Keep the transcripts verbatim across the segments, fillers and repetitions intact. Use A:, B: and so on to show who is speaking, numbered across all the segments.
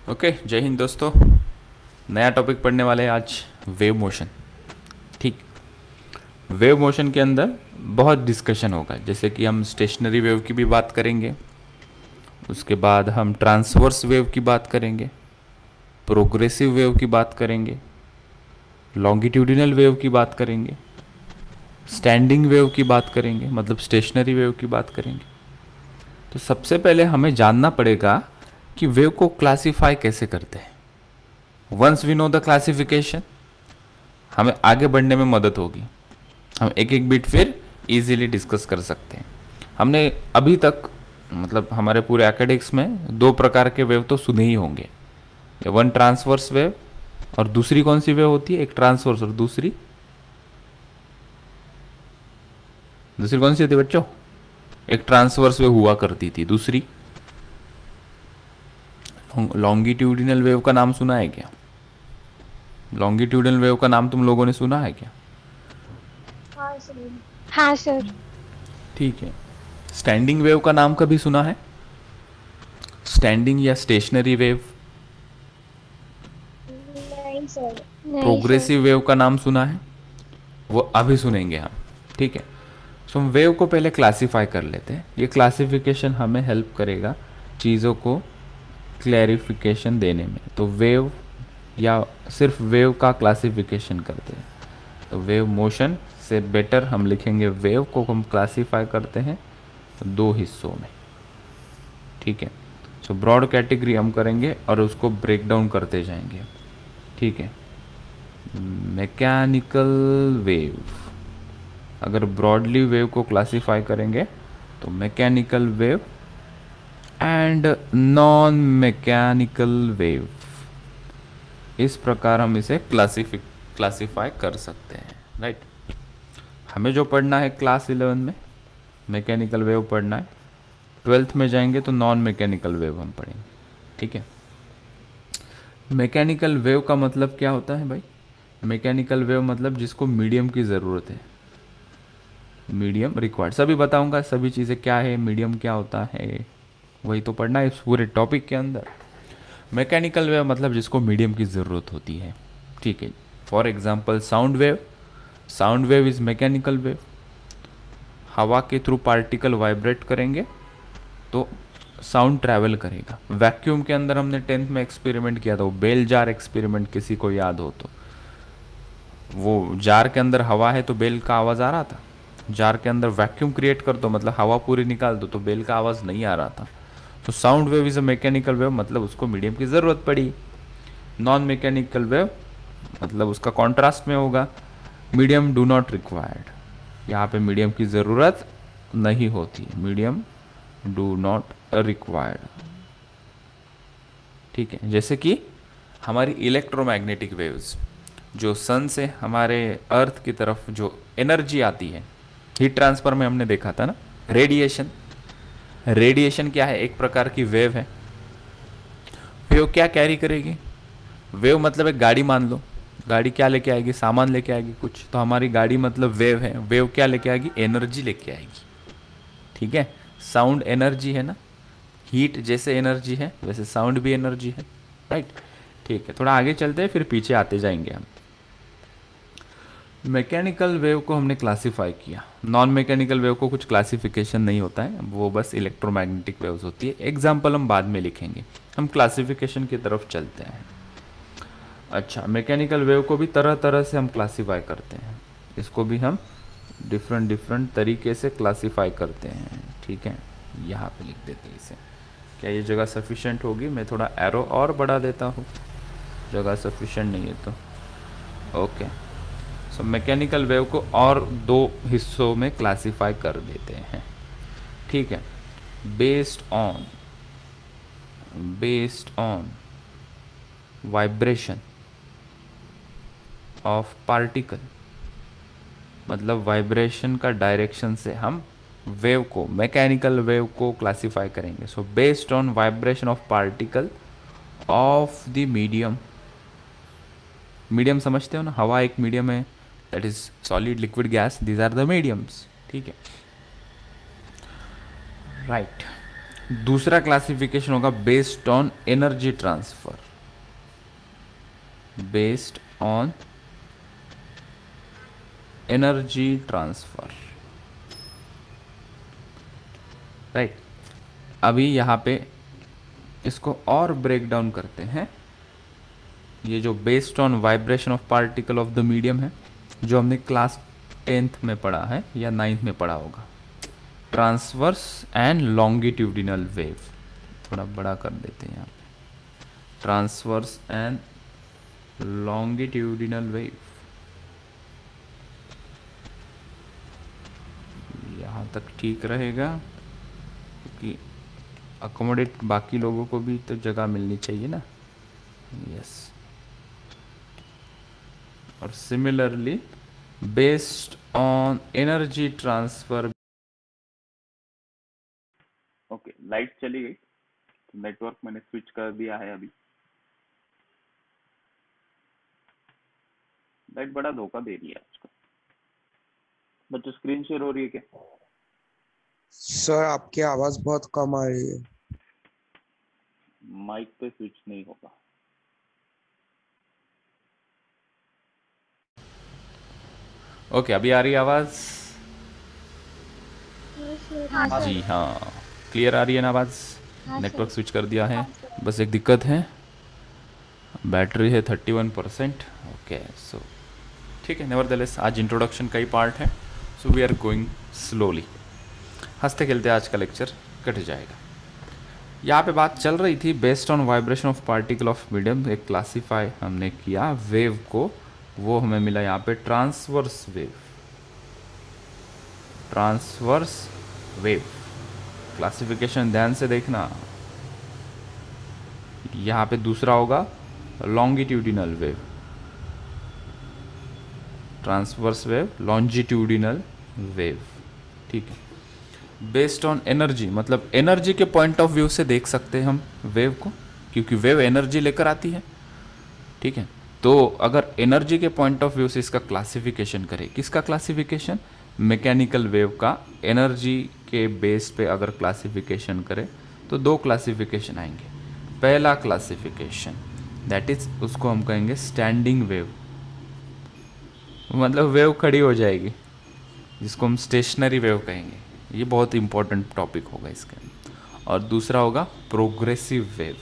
A: Okay, जय हिंद दोस्तों। नया टॉपिक पढ़ने वाले हैं आज, वेव मोशन। ठीक, वेव मोशन के अंदर बहुत डिस्कशन होगा, जैसे कि हम स्टेशनरी वेव की भी बात करेंगे, उसके बाद हम ट्रांसवर्स वेव की बात करेंगे, प्रोग्रेसिव वेव की बात करेंगे, लॉन्गिट्यूडिनल वेव की बात करेंगे, स्टैंडिंग वेव की बात करेंगे, मतलब स्टेशनरी वेव की बात करेंगे। तो सबसे पहले हमें जानना पड़ेगा कि वेव को क्लासिफाई कैसे करते हैं। Once we know the classification, हमें आगे बढ़ने में मदद होगी। हम एक एक बिट फिर इजीली डिस्कस कर सकते हैं। हमने अभी तक मतलब हमारे पूरे एकेडमिक्स में दो प्रकार के वेव तो सुने ही होंगे, वन ट्रांसवर्स वेव और दूसरी कौन सी वेव होती है, एक ट्रांसवर्स और दूसरी दूसरी कौन सी होती है बच्चों? एक ट्रांसवर्स वेव हुआ करती थी, दूसरी लॉन्गिट्यूडिनल वेव का नाम सुना है क्या? लॉन्गिट्यूडिनल वेव का नाम तुम लोगों ने सुना है क्या?
B: हाँ सर। हाँ सर।
A: ठीक है। स्टैंडिंग वेव का नाम कभी सुना है? स्टैंडिंग या स्टेशनरी वेव?
B: नहीं सर। नहीं सर।
A: प्रोग्रेसिव वेव का नाम सुना है? वो अभी सुनेंगे हम। ठीक है, सो हम वेव को पहले क्लासिफाई कर लेते हैं। ये क्लासिफिकेशन हमें हेल्प करेगा चीज़ों को क्लैरिफिकेशन देने में। तो वेव या सिर्फ वेव का क्लासिफिकेशन करते हैं, तो वेव मोशन से बेटर हम लिखेंगे वेव को हम क्लासिफाई करते हैं तो दो हिस्सों में। ठीक है, सो ब्रॉड कैटेगरी हम करेंगे और उसको ब्रेक डाउन करते जाएंगे। ठीक है, मैकेनिकल वेव, अगर ब्रॉडली वेव को क्लासिफाई करेंगे तो mechanical wave and non mechanical wave, इस प्रकार हम इसे क्लासिफिक क्लासिफाई कर सकते हैं। राइट, हमें जो पढ़ना है क्लास इलेवन में मैकेनिकल वेव पढ़ना है, ट्वेल्थ में जाएंगे तो नॉन मैकेनिकल वेव हम पढ़ेंगे। ठीक है, मैकेनिकल वेव का मतलब क्या होता है भाई? मैकेनिकल वेव मतलब जिसको मीडियम की ज़रूरत है, मीडियम रिक्वायर्ड। सभी बताऊंगा सभी चीज़ें क्या है, मीडियम क्या होता है, वही तो पढ़ना है इस पूरे टॉपिक के अंदर। मैकेनिकल वेव मतलब जिसको मीडियम की ज़रूरत होती है। ठीक है, for example sound wave, sound wave is mechanical wave. हवा के थ्रू पार्टिकल वाइब्रेट करेंगे तो साउंड ट्रैवल करेगा। वैक्यूम के अंदर हमने टेंथ में एक्सपेरिमेंट किया था, वो बेल जार एक्सपेरिमेंट, किसी को याद हो तो। वो जार के अंदर हवा है तो बेल का आवाज़ आ रहा था, जार के अंदर वैक्यूम क्रिएट कर दो मतलब हवा पूरी निकाल दो तो बेल का आवाज़ नहीं आ रहा था। तो sound wave is a mechanical wave, मतलब उसको मीडियम की ज़रूरत पड़ी। नॉन मैकेनिकल वेव मतलब उसका कॉन्ट्रास्ट में होगा, मीडियम डू नॉट रिक्वायर्ड, यहाँ पे मीडियम की ज़रूरत नहीं होती, मीडियम डू नॉट रिक्वायर्ड। ठीक है, जैसे कि हमारी इलेक्ट्रोमैग्नेटिक वेव्स, जो सन से हमारे अर्थ की तरफ जो एनर्जी आती है, हीट ट्रांसफर में हमने देखा था ना, रेडिएशन। रेडिएशन क्या है? एक प्रकार की वेव है। वेव क्या कैरी करेगी? वेव मतलब एक गाड़ी मान लो, गाड़ी क्या लेके आएगी? सामान लेके आएगी कुछ, तो हमारी गाड़ी मतलब वेव है। वेव क्या लेके आएगी? एनर्जी लेके आएगी। ठीक है, साउंड एनर्जी है ना, हीट जैसे एनर्जी है वैसे साउंड भी एनर्जी है। राइट, ठीक है, थोड़ा आगे चलते हैं फिर पीछे आते जाएंगे हम। मैकेनिकल वेव को हमने क्लासिफाई किया, नॉन मैकेनिकल वेव को कुछ क्लासिफिकेशन नहीं होता है, वो बस इलेक्ट्रोमैग्नेटिक वेव्स होती है। एग्जाम्पल हम बाद में लिखेंगे, हम क्लासिफिकेशन की तरफ चलते हैं। अच्छा, मैकेनिकल वेव को भी तरह तरह से हम क्लासिफाई करते हैं, इसको भी हम डिफरेंट डिफरेंट तरीके से क्लासिफाई करते हैं। ठीक है, यहाँ पे लिख देते हैं इसे। क्या ये जगह सफिशेंट होगी? मैं थोड़ा एरो और बढ़ा देता हूँ, जगह सफिशेंट नहीं है तो। ओके, सो मैकेनिकल वेव को और दो हिस्सों में क्लासिफाई कर देते हैं। ठीक है, based on based on vibration of particle, मतलब वाइब्रेशन का डायरेक्शन से हम वेव को, मैकेनिकल वेव को क्लासिफाई करेंगे। So based on vibration of particle of the medium. Medium समझते हो ना, हवा एक मीडियम है, that is solid, liquid, gas, these are the mediums. ठीक है, राइट। दूसरा क्लासिफिकेशन होगा based on energy transfer, based on energy transfer, right. अभी यहाँ पे इसको और ब्रेक डाउन करते हैं। ये जो based on vibration of particle of the medium है, जो हमने क्लास टेंथ में पढ़ा है या नाइन्थ में पढ़ा होगा, ट्रांसवर्स एंड लॉन्गिट्यूडिनल वेव, थोड़ा बड़ा कर देते हैं यहाँ पे, ट्रांसवर्स एंड लॉन्गिट्यूडिनल वेव। यहाँ तक ठीक रहेगा क्योंकि अकोमोडेट बाकी लोगों को भी तो जगह मिलनी चाहिए ना, यस। और similarly based on energy transfer. Okay, light चली गई, नेटवर्क मैंने स्विच कर दिया है। अभी लाइट बड़ा धोखा दे रही है आजकल। बच्चों स्क्रीन शेयर हो रही है क्या?
C: सर आपकी आवाज बहुत कम आ रही है।
A: माइक पे स्विच नहीं होगा। ओके okay, अभी आ रही है आवाज?
B: हाँ
A: जी हाँ, क्लियर आ रही है ना आवाज?
B: हाँ
A: नेटवर्क स्विच कर दिया है। बस एक दिक्कत है, बैटरी है thirty one percent. Okay so ठीक है, नेवरदलेस आज इंट्रोडक्शन का ही पार्ट है, so we are going slowly. हंसते खेलते आज का लेक्चर कट जाएगा। यहाँ पे बात चल रही थी based on vibration of particle of medium, एक क्लासीफाई हमने किया वेव को, वो हमें मिला यहाँ पे transverse wave, transverse wave. Classification ध्यान से देखना। यहाँ पे दूसरा होगा longitudinal wave, transverse wave, longitudinal wave, ठीक है। बेस्ड ऑन एनर्जी, मतलब एनर्जी के पॉइंट ऑफ व्यू से देख सकते हैं हम वेव को, क्योंकि वेव एनर्जी लेकर आती है, ठीक है। तो अगर एनर्जी के पॉइंट ऑफ व्यू से इसका क्लासिफिकेशन करें, किसका क्लासिफिकेशन? मैकेनिकल वेव का एनर्जी के बेस पे अगर क्लासिफिकेशन करें तो दो क्लासिफिकेशन आएंगे। पहला क्लासिफिकेशन दैट इज, उसको हम कहेंगे स्टैंडिंग वेव, मतलब वेव खड़ी हो जाएगी, जिसको हम स्टेशनरी वेव कहेंगे। ये बहुत इंपॉर्टेंट टॉपिक होगा इसके। और दूसरा होगा प्रोग्रेसिव वेव,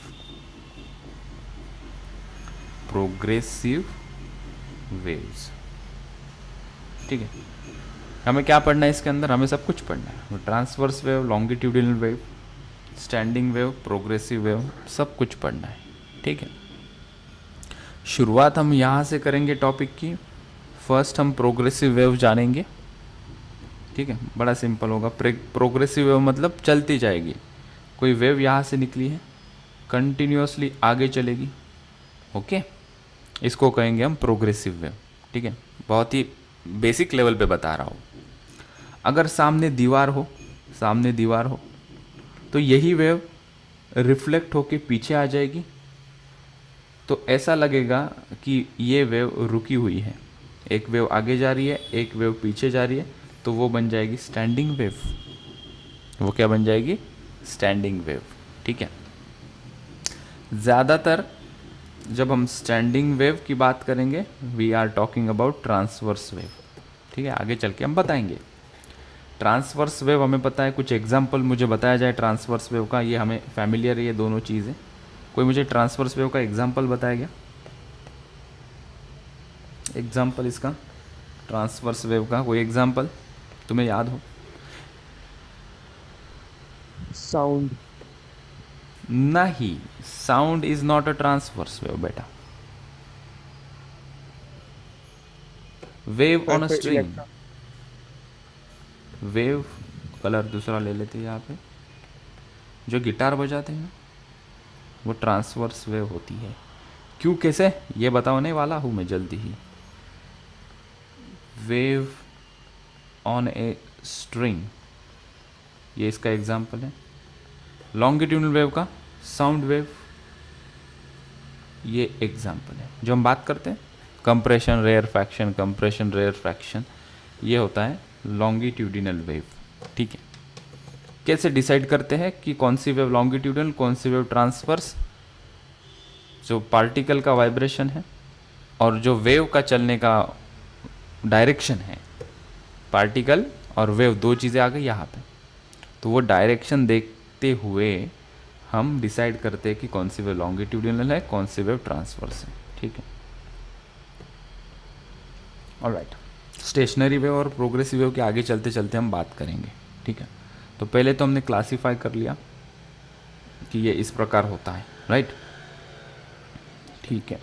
A: प्रोग्रेसिव वेव्स, ठीक है। हमें क्या पढ़ना है इसके अंदर? हमें सब कुछ पढ़ना है, transverse wave, longitudinal wave, standing wave, progressive wave, सब कुछ पढ़ना है, ठीक है। शुरुआत हम यहाँ से करेंगे टॉपिक की। फर्स्ट हम प्रोग्रेसिव वेव जानेंगे, ठीक है। बड़ा सिंपल होगा। प्रोग्रेसिव वेव मतलब चलती जाएगी, कोई वेव यहाँ से निकली है, कंटिन्यूसली आगे चलेगी, ओके, इसको कहेंगे हम प्रोग्रेसिव वेव, ठीक है। बहुत ही बेसिक लेवल पे बता रहा हूँ। अगर सामने दीवार हो, सामने दीवार हो तो यही वेव रिफ्लेक्ट होके पीछे आ जाएगी, तो ऐसा लगेगा कि ये वेव रुकी हुई है, एक वेव आगे जा रही है, एक वेव पीछे जा रही है, तो वो बन जाएगी स्टैंडिंग वेव। वो क्या बन जाएगी? स्टैंडिंग वेव, ठीक है। ज़्यादातर जब हम स्टैंडिंग वेव की बात करेंगे, we are talking about transverse wave, ठीक है। आगे चल के हम बताएंगे। ट्रांसवर्स वेव हमें पता है, कुछ एग्जांपल मुझे बताया जाए ट्रांसवर्स वेव का, ये हमें फैमिलियर है ये दोनों चीज़ें। कोई मुझे ट्रांसवर्स वेव का एग्जांपल बताएगा? एग्जांपल इसका ट्रांसवर्स वेव का कोई एग्जांपल तुम्हें याद हो?
C: साउंड
A: नहीं, sound is not a transverse wave बेटा। Wave on a string, wave colour दूसरा ले लेते हैं यहाँ पे, जो गिटार बजाते हैं वो ट्रांसवर्स वेव होती है। क्यों, कैसे, ये बताने वाला हूँ मैं जल्दी ही। वेव ऑन ए स्ट्रिंग, ये इसका एग्जाम्पल है। लॉन्गिट्यूडनल वेव का साउंड वेव, ये एग्जाम्पल है। जो हम बात करते हैं compression rarefaction, compression rarefaction, ये होता है लॉन्गिट्यूडिनल वेव, ठीक है। कैसे डिसाइड करते हैं कि कौन सी वेव लॉन्गिट्यूडनल, कौन सी वेव ट्रांसवर्स? जो पार्टिकल का वाइब्रेशन है और जो वेव का चलने का डायरेक्शन है, पार्टिकल और वेव दो चीज़ें आ गई यहाँ पे, तो वो डायरेक्शन देखते हुए हम डिसाइड करते हैं कि कौन सी वेव लॉन्गिट्यूडिनल है, कौन सी वेव ट्रांसवर्स है। ठीक है, ऑलराइट। स्टेशनरी वेव और प्रोग्रेसिव वेव के आगे चलते चलते हम बात करेंगे। ठीक है, तो पहले तो हमने क्लासीफाई कर लिया कि ये इस प्रकार होता है, राइट। ठीक है,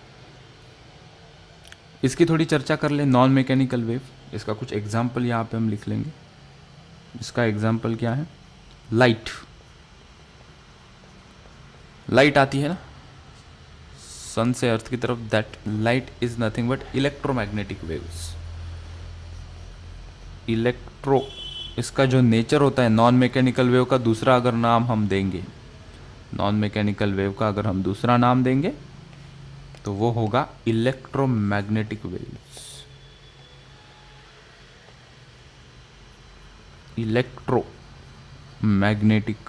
A: इसकी थोड़ी चर्चा कर ले। नॉन मैकेनिकल वेव, इसका कुछ एग्जाम्पल यहाँ पे हम लिख लेंगे। इसका एग्जाम्पल क्या है? लाइट। लाइट आती है ना सन से अर्थ की तरफ, that light is nothing but electromagnetic waves. Electro, इसका जो नेचर होता है, नॉन मैकेनिकल वेव का दूसरा अगर नाम हम देंगे, नॉन मैकेनिकल वेव का अगर हम दूसरा नाम देंगे तो वो होगा इलेक्ट्रोमैग्नेटिक वेव्स। इलेक्ट्रोमैग्नेटिक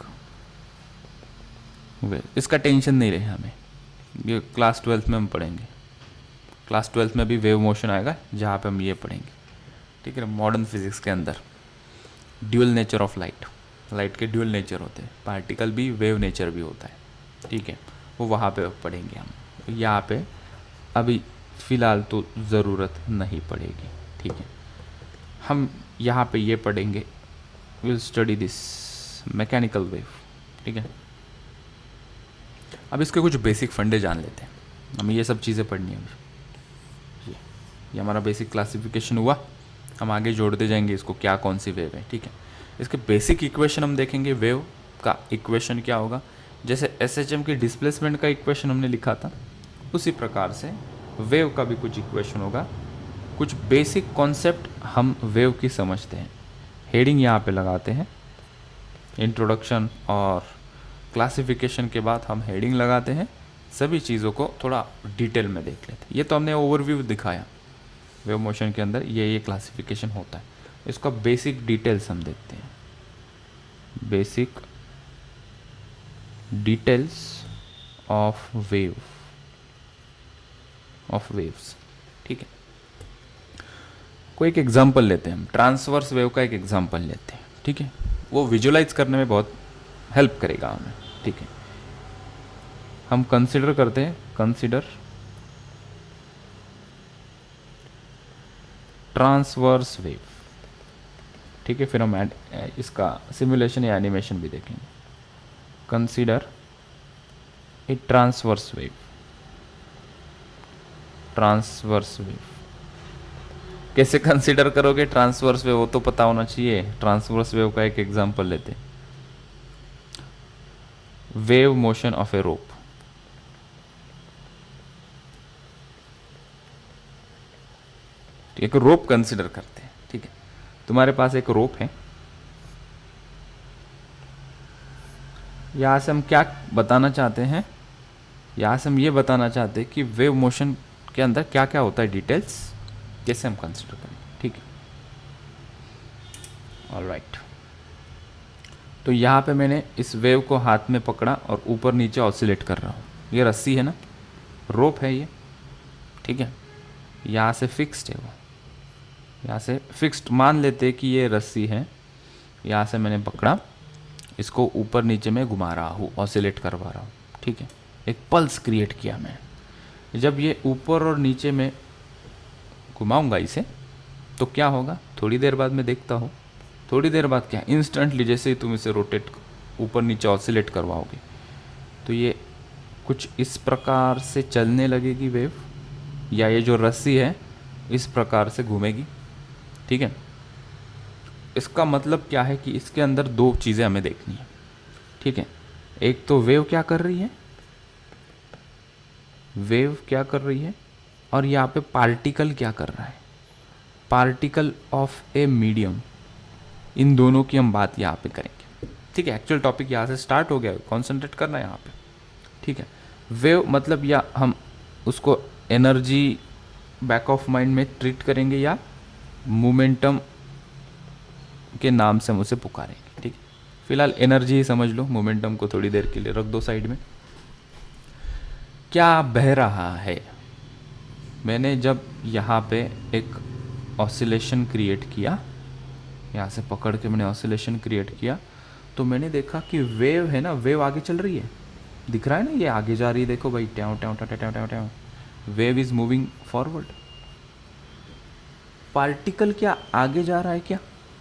A: वेव, इसका टेंशन नहीं रहे हमें, ये क्लास ट्वेल्थ में हम पढ़ेंगे। क्लास ट्वेल्थ में भी वेव मोशन आएगा जहाँ पे हम ये पढ़ेंगे। ठीक है, मॉडर्न फिजिक्स के अंदर dual nature of light, light के ड्यूअल नेचर होते हैं, पार्टिकल भी वेव नेचर भी होता है। ठीक है, वो वहाँ पे पढ़ेंगे हम, यहाँ पे अभी फ़िलहाल तो ज़रूरत नहीं पड़ेगी। ठीक है, हम यहाँ पे ये पढ़ेंगे, will study this mechanical wave. ठीक है, अब इसके कुछ बेसिक फंडे जान लेते हैं, हमें ये सब चीज़ें पढ़नी है अभी। ये ये हमारा बेसिक क्लासिफिकेशन हुआ, हम आगे जोड़ते जाएंगे इसको, क्या कौन सी वेव है। ठीक है, इसके बेसिक इक्वेशन हम देखेंगे। वेव का इक्वेशन क्या होगा? जैसे एस एच एम की डिस्प्लेसमेंट का इक्वेशन हमने लिखा था, उसी प्रकार से वेव का भी कुछ इक्वेशन होगा। कुछ बेसिक कॉन्सेप्ट हम वेव की समझते हैं, हेडिंग यहाँ पे लगाते हैं। इंट्रोडक्शन और क्लासिफिकेशन के बाद हम हेडिंग लगाते हैं, सभी चीज़ों को थोड़ा डिटेल में देख लेते हैं। ये तो हमने ओवरव्यू दिखाया, वेव मोशन के अंदर ये ये क्लासिफिकेशन होता है। इसका बेसिक डिटेल्स हम देखते हैं, basic details of wave of waves. ठीक है, कोई एक एग्जांपल लेते हैं हम, ट्रांसवर्स वेव का एक एग्जांपल लेते हैं। ठीक है, वो विजुलाइज करने में बहुत हेल्प करेगा हमें। ठीक है, हम कंसिडर करते हैं, कंसिडर ट्रांसवर्स वेव। ठीक है, फिर हम एड, इसका सिमुलेशन या एनिमेशन भी देखेंगे। Consider a transverse wave, transverse wave कैसे कंसिडर करोगे? ट्रांसवर्स वेव वो तो पता होना चाहिए। ट्रांसवर्स वेव का एक एग्जांपल लेते हैं, wave motion of a rope. एक रोप कंसिडर करते हैं। ठीक है, तुम्हारे पास एक रोप है, यहां से हम क्या बताना चाहते हैं? यहां से हम ये बताना चाहते हैं कि वेव मोशन के अंदर क्या क्या होता है, डिटेल्स कैसे हम कंसिडर करें। ठीक है, ऑलराइट। तो यहाँ पे मैंने इस वेव को हाथ में पकड़ा और ऊपर नीचे ऑसिलेट कर रहा हूँ। ये रस्सी है ना, रोप है ये। ठीक है, यहाँ से फिक्स्ड है वो, यहाँ से फिक्स्ड मान लेते कि ये रस्सी है। यहाँ से मैंने पकड़ा, इसको ऊपर नीचे में घुमा रहा हूँ, ऑसिलेट करवा रहा हूँ। ठीक है, एक पल्स क्रिएट किया मैं। जब ये ऊपर और नीचे में घुमाऊंगा इसे तो क्या होगा? थोड़ी देर बाद मैं देखता हूँ, थोड़ी देर बाद क्या, इंस्टेंटली जैसे ही तुम इसे रोटेट ऊपर नीचे ऑसिलेट करवाओगे तो ये कुछ इस प्रकार से चलने लगेगी वेव, या ये जो रस्सी है इस प्रकार से घूमेगी। ठीक है, इसका मतलब क्या है कि इसके अंदर दो चीज़ें हमें देखनी है। ठीक है, एक तो वेव क्या कर रही है, वेव क्या कर रही है, और यहाँ पे पार्टिकल क्या कर रहा है, पार्टिकल ऑफ ए मीडियम। इन दोनों की हम बात यहाँ पे करेंगे। ठीक है, एक्चुअल टॉपिक यहाँ से स्टार्ट हो गया, कॉन्सेंट्रेट करना है यहाँ पे। ठीक है, वेव मतलब या हम उसको एनर्जी बैक ऑफ माइंड में ट्रीट करेंगे या मोमेंटम के नाम से हम उसे पुकारेंगे। ठीक है, फिलहाल एनर्जी ही समझ लो, मोमेंटम को थोड़ी देर के लिए रख दो साइड में। क्या बह रहा है? मैंने जब यहाँ पे एक ऑसिलेशन क्रिएट किया, यहाँ से पकड़ के मैंने ऑसिलेशन क्रिएट किया, तो मैंने देखा कि वेव है ना, वेव आगे चल रही है, दिख रहा है ना, ये आगे जा रही है, देखो भाई, ट्याव ट्याव ट्याव ट्याव ट्याव ट्याव, wave is moving forward. Particle क्या आगे जा रहा है क्या?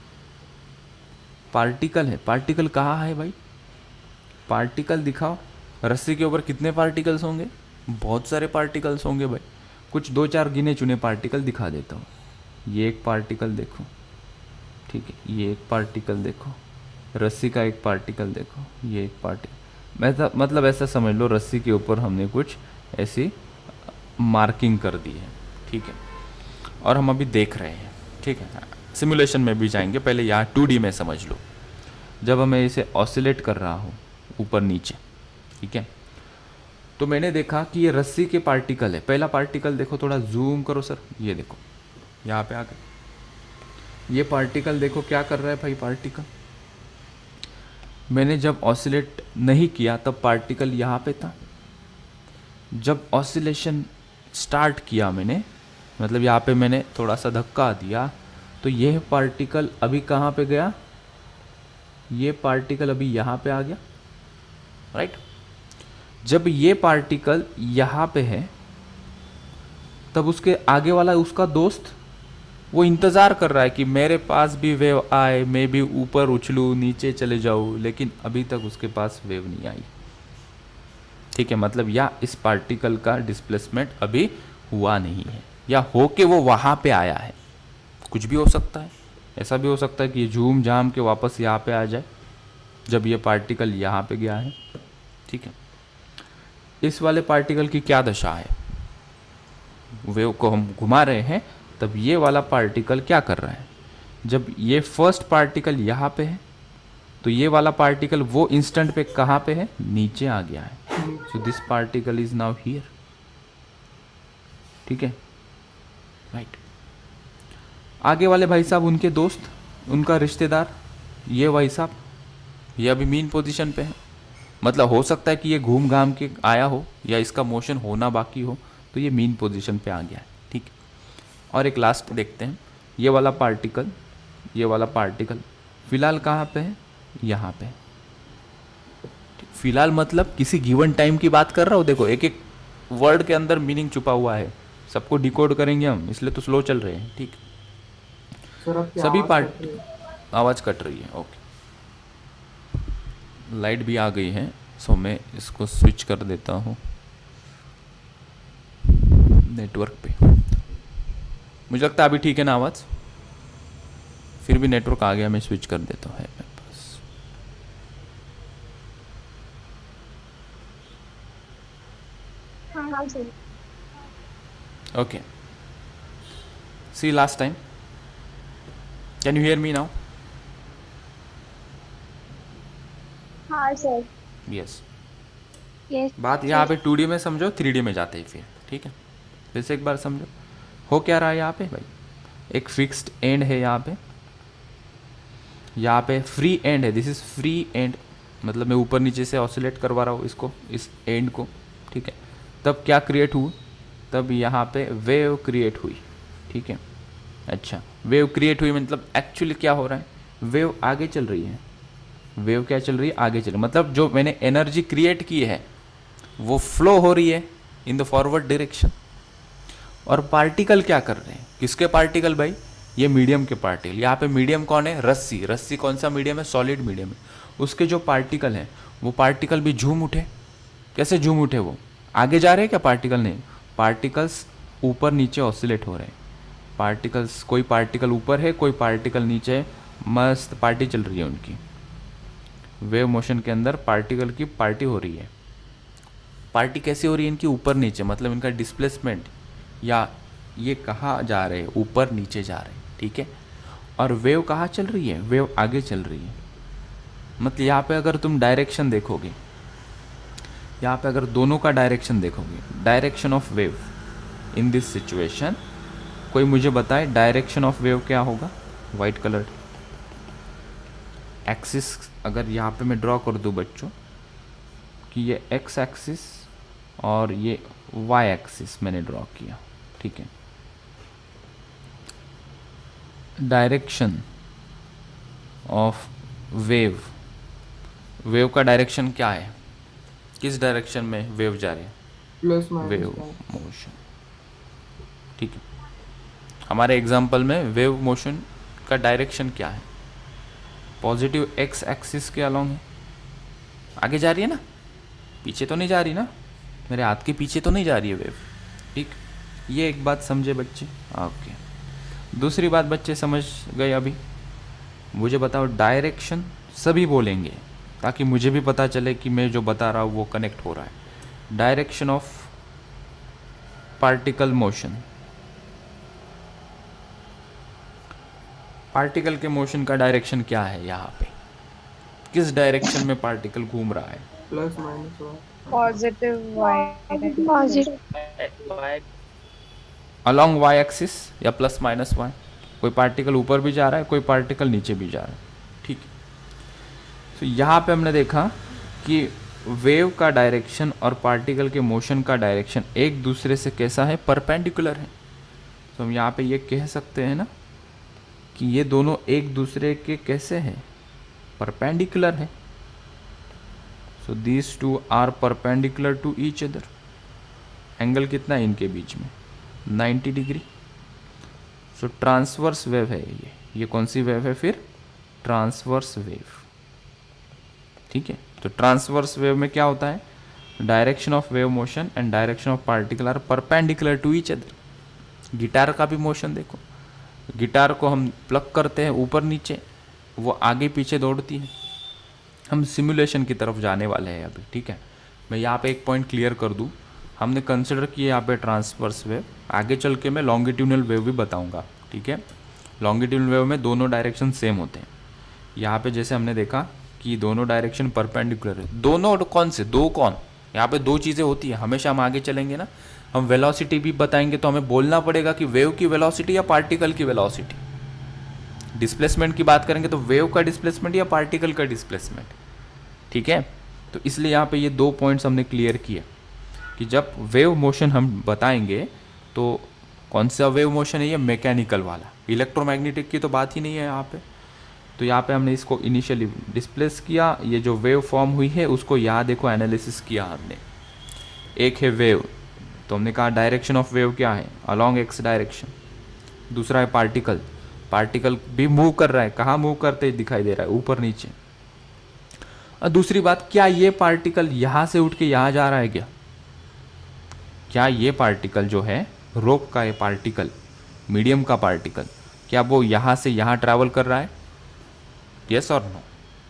A: पार्टिकल है, पार्टिकल कहाँ है भाई? पार्टिकल दिखाओ। रस्सी के ऊपर कितने पार्टिकल्स होंगे? बहुत सारे पार्टिकल्स होंगे भाई। कुछ दो चार गिने चुने पार्टिकल दिखा देता हूँ। ये एक पार्टिकल देखो, ठीक है, ये एक पार्टिकल देखो, रस्सी का एक पार्टिकल देखो, ये एक पार्टिकल, मैं मतलब ऐसा समझ लो रस्सी के ऊपर हमने कुछ ऐसी मार्किंग कर दी है, ठीक है, और हम अभी देख रहे हैं, ठीक है। सिमुलेशन में भी जाएंगे, पहले यहाँ टू डी में समझ लो। जब मैं इसे ऑसिलेट कर रहा हूँ ऊपर नीचे, ठीक है, तो मैंने देखा कि ये रस्सी के पार्टिकल है। पहला पार्टिकल देखो, थोड़ा जूम करो सर, ये देखो यहाँ पे आ गए। ये पार्टिकल देखो क्या कर रहा है भाई, पार्टिकल। मैंने जब ऑसिलेट नहीं किया तब पार्टिकल यहाँ पे था। जब ऑसिलेशन स्टार्ट किया मैंने, मतलब यहाँ पे मैंने थोड़ा सा धक्का दिया, तो यह पार्टिकल अभी कहाँ पे गया? ये पार्टिकल अभी यहाँ पे आ गया, राइट। जब ये पार्टिकल यहाँ पे है, तब उसके आगे वाला उसका दोस्त वो इंतज़ार कर रहा है कि मेरे पास भी वेव आए, मैं भी ऊपर उछलूँ, नीचे चले जाऊँ, लेकिन अभी तक उसके पास वेव नहीं आई, ठीक है। मतलब या इस पार्टिकल का डिस्प्लेसमेंट अभी हुआ नहीं है, या हो के वो वहाँ पे आया है, कुछ भी हो सकता है। ऐसा भी हो सकता है कि ये झूम झाम के वापस यहाँ पे आ जाए जब ये पार्टिकल यहाँ पे गया है, ठीक है। इस वाले पार्टिकल की क्या दशा है? वेव को हम घुमा रहे हैं, तब ये वाला पार्टिकल क्या कर रहा है? जब ये फर्स्ट पार्टिकल यहाँ पे है, तो ये वाला पार्टिकल वो इंस्टेंट पे कहाँ पे है? नीचे आ गया है। So this particle is now here, ठीक है, राइट। आगे वाले भाई साहब, उनके दोस्त, उनका रिश्तेदार, ये भाई साहब, ये अभी मीन पोजीशन पे है। मतलब हो सकता है कि ये घूम घाम के आया हो, या इसका मोशन होना बाकी हो, तो ये मीन पोजीशन पे आ गया है, ठीक है। और एक लास्ट देखते हैं, ये वाला पार्टिकल, ये वाला पार्टिकल फिलहाल कहाँ पे है? यहाँ पे। फिलहाल मतलब किसी गिवन टाइम की बात कर रहा हूँ। देखो एक एक वर्ड के अंदर मीनिंग छुपा हुआ है, सबको डिकोड करेंगे हम, इसलिए तो स्लो चल रहे हैं, ठीक है। सभी पार्ट आवाज़ कट रही है, ओके। लाइट भी आ गई है, सो मैं इसको स्विच कर देता हूँ नेटवर्क पे। मुझे लगता है अभी ठीक है ना आवाज़? फिर भी नेटवर्क आ गया, मैं स्विच कर देता हूँ, है मेरे पास।
B: हाँ हाँ sir.
A: Okay, see last time, can you hear me now?
B: हाँ सर।
A: यस।
B: यस।
A: बात यहाँ पे टू डी में समझो, थ्री डी में जाते हैं फिर, ठीक है। फिर से एक बार समझो, हो क्या रहा है यहाँ पे भाई? एक फिक्स्ड एंड है यहाँ पे, यहाँ पे फ्री एंड है, दिस इज फ्री एंड, मतलब मैं ऊपर नीचे से ऑसिलेट करवा रहा हूँ इसको, इस एंड को, ठीक है। तब क्या क्रिएट हुआ? तब यहाँ पे वेव क्रिएट हुई, ठीक है। अच्छा, वेव क्रिएट हुई मतलब एक्चुअली क्या हो रहा है? वेव आगे चल रही है। वेव क्या चल रही है? आगे चल रही है। मतलब जो मैंने एनर्जी क्रिएट की है वो फ्लो हो रही है इन द फॉरवर्ड डायरेक्शन। और पार्टिकल क्या कर रहे हैं? किसके पार्टिकल भाई? ये मीडियम के पार्टिकल। यहाँ पे मीडियम कौन है? रस्सी। रस्सी कौन सा मीडियम है? सॉलिड मीडियम है। उसके जो पार्टिकल हैं वो पार्टिकल भी झूम उठे। कैसे झूम उठे? वो आगे जा रहे हैं क्या पार्टिकल? नहीं, पार्टिकल्स ऊपर नीचे ऑसिलेट हो रहे हैं। पार्टिकल्स, कोई पार्टिकल ऊपर है, कोई पार्टिकल नीचे है, मस्त पार्टी चल रही है उनकी। वेव मोशन के अंदर पार्टिकल की पार्टी हो रही है। पार्टी कैसी हो रही है इनकी? ऊपर नीचे, मतलब इनका डिस्प्लेसमेंट, या ये कहाँ जा रहे हैं? ऊपर नीचे जा रहे हैं, ठीक है। और वेव कहाँ चल रही है? वेव आगे चल रही है। मतलब यहाँ पे अगर तुम डायरेक्शन देखोगे, यहाँ पे अगर दोनों का डायरेक्शन देखोगे, direction of wave in this situation, कोई मुझे बताए डायरेक्शन ऑफ वेव क्या होगा? वाइट कलर, एक्सिस अगर यहाँ पे मैं ड्रॉ कर दूँ बच्चों कि ये एक्स एक्सिस और ये वाई एक्सिस मैंने ड्रॉ किया, ठीक है। डायरेक्शन ऑफ वेव, वेव का डायरेक्शन क्या है, किस डायरेक्शन में वेव जा रही है,
D: प्लस
A: वेव
D: माइनस
A: मोशन, ठीक है। हमारे एग्जांपल में वेव मोशन का डायरेक्शन क्या है, पॉजिटिव एक्स एक्सिस के अलोंग है, आगे जा रही है ना, पीछे तो नहीं जा रही ना, मेरे हाथ के पीछे तो नहीं जा रही है वेव, ठीक। ये एक बात समझे बच्चे, ओके। दूसरी बात बच्चे समझ गए अभी, मुझे बताओ डायरेक्शन सभी बोलेंगे ताकि मुझे भी पता चले कि मैं जो बता रहा हूँ वो कनेक्ट हो रहा है। Direction of particle motion, particle के मोशन का डायरेक्शन क्या है, यहाँ पे किस डायरेक्शन में पार्टिकल घूम रहा है,
D: plus minus Y
B: positive Y positive
A: along Y axis या प्लस माइनस वाई। कोई पार्टिकल ऊपर भी जा रहा है, कोई पार्टिकल नीचे भी जा रहा है, ठीक है। तो यहाँ पे हमने देखा कि वेव का डायरेक्शन और पार्टिकल के मोशन का डायरेक्शन एक दूसरे से कैसा है, परपेंडिकुलर है। तो हम यहाँ पे ये कह सकते हैं ना कि ये दोनों एक दूसरे के कैसे हैं, परपेंडिकुलर है। So these two are perpendicular to each other. Angle कितना है इनके बीच में, ninety degree. So transverse wave है ये ये कौन सी वेव है फिर, ट्रांसवर्स वेव, ठीक है। तो ट्रांसवर्स वेव में क्या होता है, direction of wave motion and direction of particle are perpendicular to each other. Guitar का भी मोशन देखो, गिटार को हम प्लग करते हैं ऊपर नीचे, वो आगे पीछे दौड़ती है। हम सिमुलेशन की तरफ जाने वाले हैं अभी, ठीक है। मैं यहाँ पे एक पॉइंट क्लियर कर दूँ, हमने कंसिडर किया यहाँ पे ट्रांसवर्स वेव, आगे चल के मैं लॉन्गिट्यूडनल वेव भी बताऊँगा, ठीक है। लॉन्गिट्यूडनल वेव में दोनों डायरेक्शन सेम होते हैं। यहाँ पे जैसे हमने देखा कि दोनों डायरेक्शन परपेंडिकुलर है, दोनों कौन से, दो कौन, यहाँ पे दो चीज़ें होती है। हमेशा हम आगे चलेंगे ना, हम वेलोसिटी भी बताएंगे तो हमें बोलना पड़ेगा कि वेव की वेलोसिटी या पार्टिकल की वेलोसिटी। डिस्प्लेसमेंट की बात करेंगे तो वेव का डिस्प्लेसमेंट या पार्टिकल का डिस्प्लेसमेंट, ठीक है। तो इसलिए यहाँ पे ये दो पॉइंट्स हमने क्लियर किए कि जब वेव मोशन हम बताएंगे तो कौन सा वेव मोशन है, ये मैकेनिकल वाला, इलेक्ट्रोमैग्नेटिक की तो बात ही नहीं है यहाँ पे। तो यहाँ पे हमने इसको इनिशियली डिस्प्लेस किया, ये जो वेव फॉर्म हुई है उसको यहाँ देखो एनालिसिस किया हमने। एक है वेव, तो हमने कहा डायरेक्शन ऑफ वेव क्या है, अलॉन्ग एक्स डायरेक्शन। दूसरा है पार्टिकल, पार्टिकल भी मूव कर रहा है, कहाँ मूव करते दिखाई दे रहा है, ऊपर नीचे। और दूसरी बात, क्या ये पार्टिकल यहाँ से उठ के यहाँ जा रहा है क्या, क्या ये पार्टिकल जो है रोक का ये पार्टिकल, मीडियम का पार्टिकल, क्या वो यहाँ से यहाँ ट्रैवल कर रहा है, यस और नो।